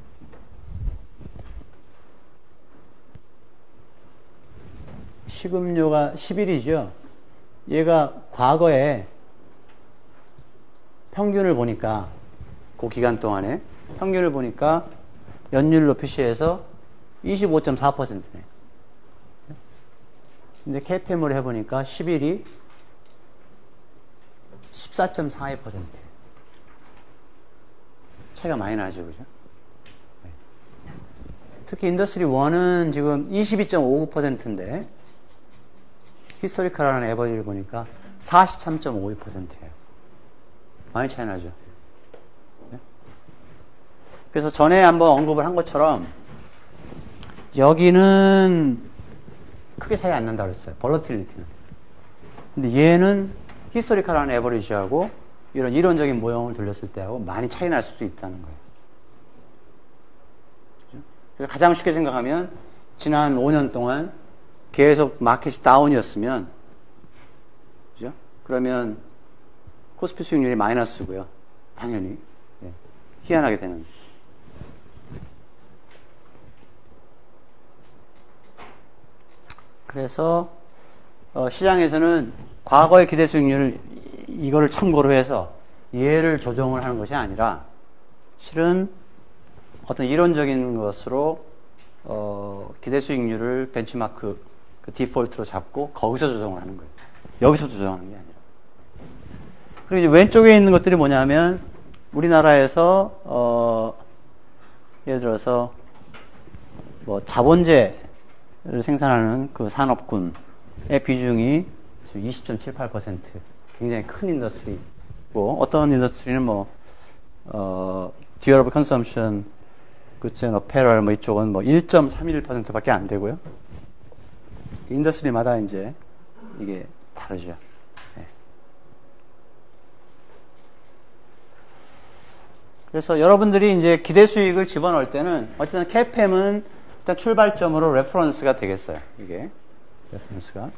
식음료가 11이죠. 얘가 과거에 평균을 보니까 그 기간 동안에 평균을 보니까 연율로 표시해서 25.4%네. 근데 KPM으로 해보니까 11이 14.42%. 차이가 많이 나죠, 그죠? 특히 인더스트리 1은 지금 22.59%인데 히스토리컬하는 에버리를 보니까 43.52%예요. 많이 차이 나죠. 그래서 전에 한번 언급을 한 것처럼 여기는 크게 차이 안 난다고 그랬어요. 볼러틸리티는. 근데 얘는 히스토리컬한 에버리지하고 이런 이론적인 모형을 돌렸을 때하고 많이 차이 날 수도 있다는 거예요. 그래서 가장 쉽게 생각하면 지난 5년 동안 계속 마켓이 다운이었으면, 그죠? 그러면 코스피 수익률이 마이너스고요. 당연히. 네. 희한하게 되는. 그래서 시장에서는 과거의 기대 수익률을 이거를 참고로 해서 얘를 조정을 하는 것이 아니라 실은 어떤 이론적인 것으로 기대 수익률을 벤치마크 그 디폴트로 잡고 거기서 조정을 하는 거예요. 여기서 조정하는 게 아니라. 그리고 이제 왼쪽에 있는 것들이 뭐냐면 우리나라에서 예를 들어서 뭐 자본재를 생산하는 그 산업군의 비중이 20.78%. 굉장히 큰 인더스트리고 어떤 인더스트리는 뭐 듀어러블 컨섬션 굿즈 앤 어페럴 뭐 이쪽은 뭐 1.31%밖에 안 되고요. 인더스트리마다 이제 이게 다르죠. 네. 그래서 여러분들이 이제 기대 수익을 집어넣을 때는 어쨌든 CAPM은 일단 출발점으로 레퍼런스가 되겠어요. 이게 레퍼런스가.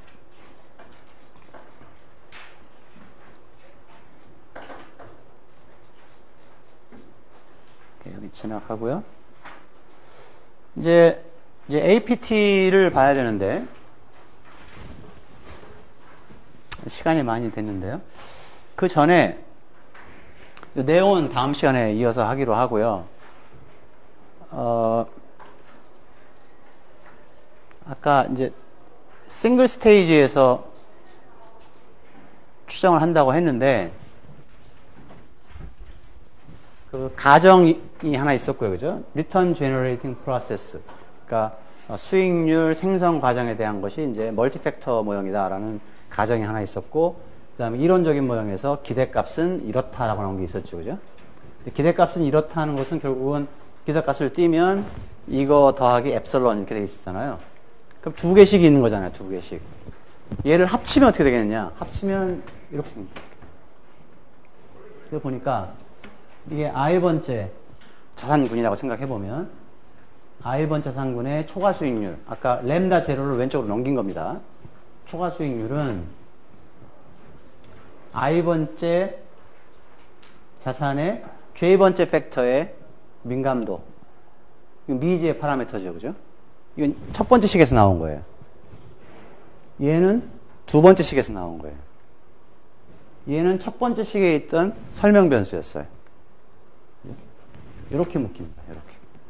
여기 지나가고요. 이제 APT를 봐야 되는데 시간이 많이 됐는데요. 그 전에 내용은 다음 시간에 이어서 하기로 하고요. 아까 이제 싱글 스테이지에서 추정을 한다고 했는데 그 가정이 하나 있었고요, 그죠? Return Generating Process. 그러니까 수익률 생성 과정에 대한 것이 이제 멀티팩터 모형이다라는 가정이 하나 있었고, 그 다음에 이론적인 모형에서 기대값은 이렇다라고 나온 게 있었죠, 그죠? 기대값은 이렇다 하는 것은 결국은 기대값을 띄면 이거 더하기 엡실론 이렇게 되어 있잖아요. 그럼 두 개씩이 있는 거잖아요. 두 개씩. 얘를 합치면 어떻게 되겠느냐? 합치면 이렇게 생깁니다. 그래서 보니까 이게 i번째 자산군이라고 생각해보면 i번 자산군의 초과 수익률, 아까 램다 제로를 왼쪽으로 넘긴 겁니다. 초과 수익률은 i번째 자산의 j번째 팩터의 민감도, 이건 미지의 파라미터죠, 그죠? 이건 첫 번째 식에서 나온 거예요. 얘는 두 번째 식에서 나온 거예요. 얘는 첫 번째 식에 있던 설명 변수였어요. 이렇게 묶입니다. 이렇게.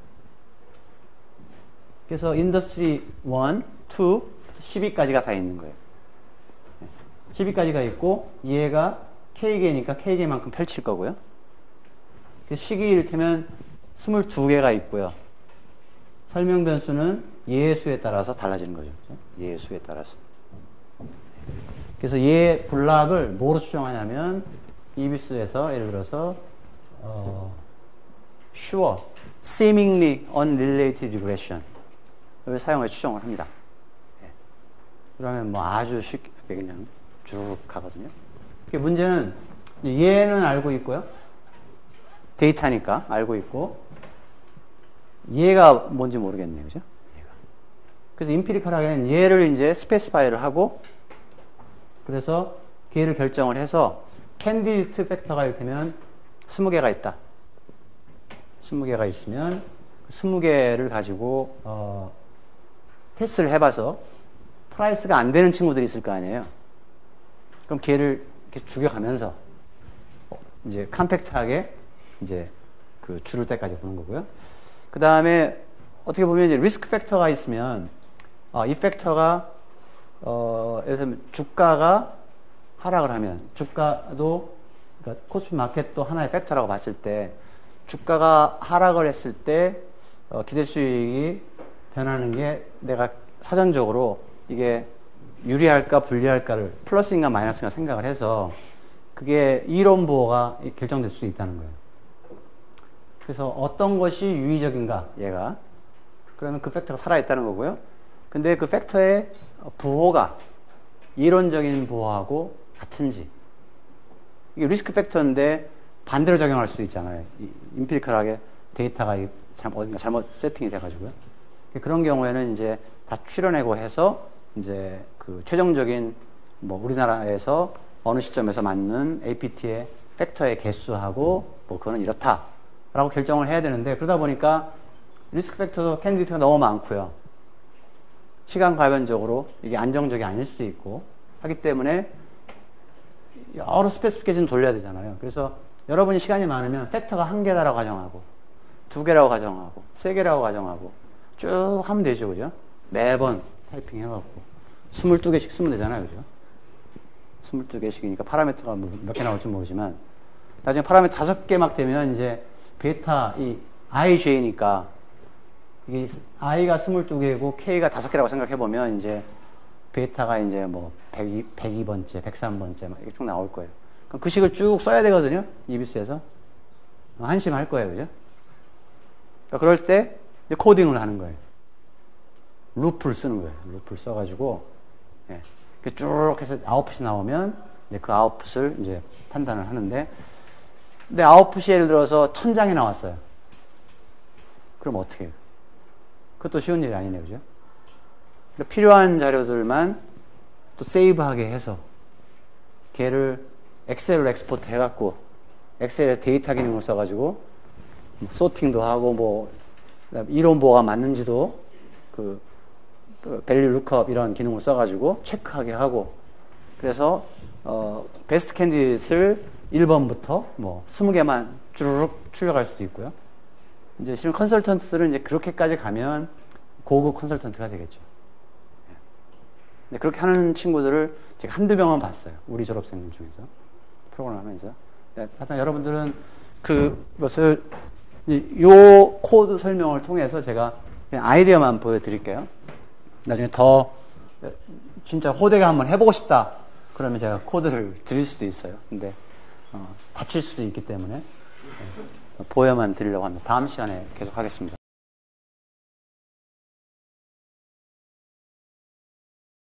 그래서 인더스트리 1, 2, 12까지가 다 있는 거예요. 12까지가 있고 얘가 K개니까 K개만큼 펼칠 거고요. 식이 이를테면 22개가 있고요. 설명 변수는 얘의 수에 따라서 달라지는 거죠. 얘의 수에 따라서. 그래서 얘 블락을 뭐로 추정하냐면 이비스에서 예를 들어서 sure, seemingly unrelated regression 을 사용해 추정을 합니다. 그러면 뭐 아주 쉽게 그냥 쭉 가거든요. 문제는 얘는 알고 있고요. 데이터니까 알고 있고 얘가 뭔지 모르겠네요. 그죠? 얘가. 그래서 임피리컬하게는 얘를 이제 스페시파이를 하고 그래서 걔를 결정을 해서 캔디디트 팩터가 이를테면 20개가 있다. 20개가 있으면 20개를 가지고 테스트를 해봐서 프라이스가 안 되는 친구들이 있을 거 아니에요. 그럼 걔를 이렇게 죽여가면서 이제 컴팩트하게 이제 그 줄을 때까지 보는 거고요. 그 다음에 어떻게 보면 이제 리스크 팩터가 있으면 이 팩터가 예를 들면 주가가 하락을 하면 주가도 그러니까 코스피 마켓도 하나의 팩터라고 봤을 때 주가가 하락을 했을 때 기대 수익이 변하는 게 내가 사전적으로 이게 유리할까 불리할까를 플러스인가 마이너스인가 생각을 해서 그게 이론 보호가 결정될 수 있다는 거예요. 그래서 어떤 것이 유의적인가 얘가 그러면 그 팩터가 살아있다는 거고요. 근데 그 팩터의 부호가 이론적인 부호하고 같은지 이게 리스크 팩터인데 반대로 적용할 수 있잖아요. 임피리컬하게 데이터가 어딘가 잘못 세팅이 돼가지고요. 그런 경우에는 이제 다 추려내고 해서 이제 그 최종적인 뭐 우리나라에서 어느 시점에서 맞는 APT의 팩터의 개수하고 뭐 그거는 이렇다라고 결정을 해야 되는데 그러다 보니까 리스크 팩터도 캔디디트가 너무 많고요. 시간 가변적으로 이게 안정적이 아닐 수도 있고 하기 때문에 여러 스페시피케이션 돌려야 되잖아요. 그래서 여러분이 시간이 많으면 팩터가 1개다라고 가정하고 2개라고 가정하고 3개라고 가정하고 쭉 하면 되죠. 그죠? 매번 타이핑 해갖고 22개씩 쓰면 되잖아요. 그죠? 22개씩이니까 파라미터가 몇 개 나올지 모르지만 나중에 파라미터 5개 막 되면 이제 베타 이 IJ니까 이게 I가 22개고 K가 5개라고 생각해보면 이제 베타가 이제 뭐 102번째, 103번째 막 이렇게 쭉 나올 거예요. 그럼 그 식을 쭉 써야 되거든요. 이비스에서. 한심할 거예요. 그죠? 그러니까 그럴 때 코딩을 하는 거예요. 루프를 쓰는 거예요. 루프를 써가지고 쭉 해서 아웃풋이 나오면 이제 그 아웃풋을 이제 판단을 하는데 근데 아웃풋이 예를 들어서 1000장이 나왔어요. 그럼 어떻게 해요? 그것도 쉬운 일이 아니네요. 그죠? 그러니까 필요한 자료들만 또 세이브하게 해서 걔를 엑셀로 엑스포트 해갖고 엑셀에 데이터 기능을 써가지고 소팅도 하고 뭐 이론 보호가 맞는지도 그 밸류 루크업 이런 기능을 써가지고 체크하게 하고 그래서 베스트 캔디데이트를 1번부터 뭐 20개만 주르륵 출력할 수도 있고요. 이제 실은 컨설턴트들은 이제 그렇게까지 가면 고급 컨설턴트가 되겠죠. 네, 그렇게 하는 친구들을 제가 한두 명은 봤어요. 우리 졸업생들 중에서 프로그램 하면서. 네, 하여튼 여러분들은 그것을 요 코드 설명을 통해서 제가 그냥 아이디어만 보여드릴게요. 나중에 더 진짜 호되게 한번 해보고 싶다 그러면 제가 코드를 드릴 수도 있어요. 근데 다칠 수도 있기 때문에 보여만 드리려고 합니다. 다음 시간에 계속 하겠습니다.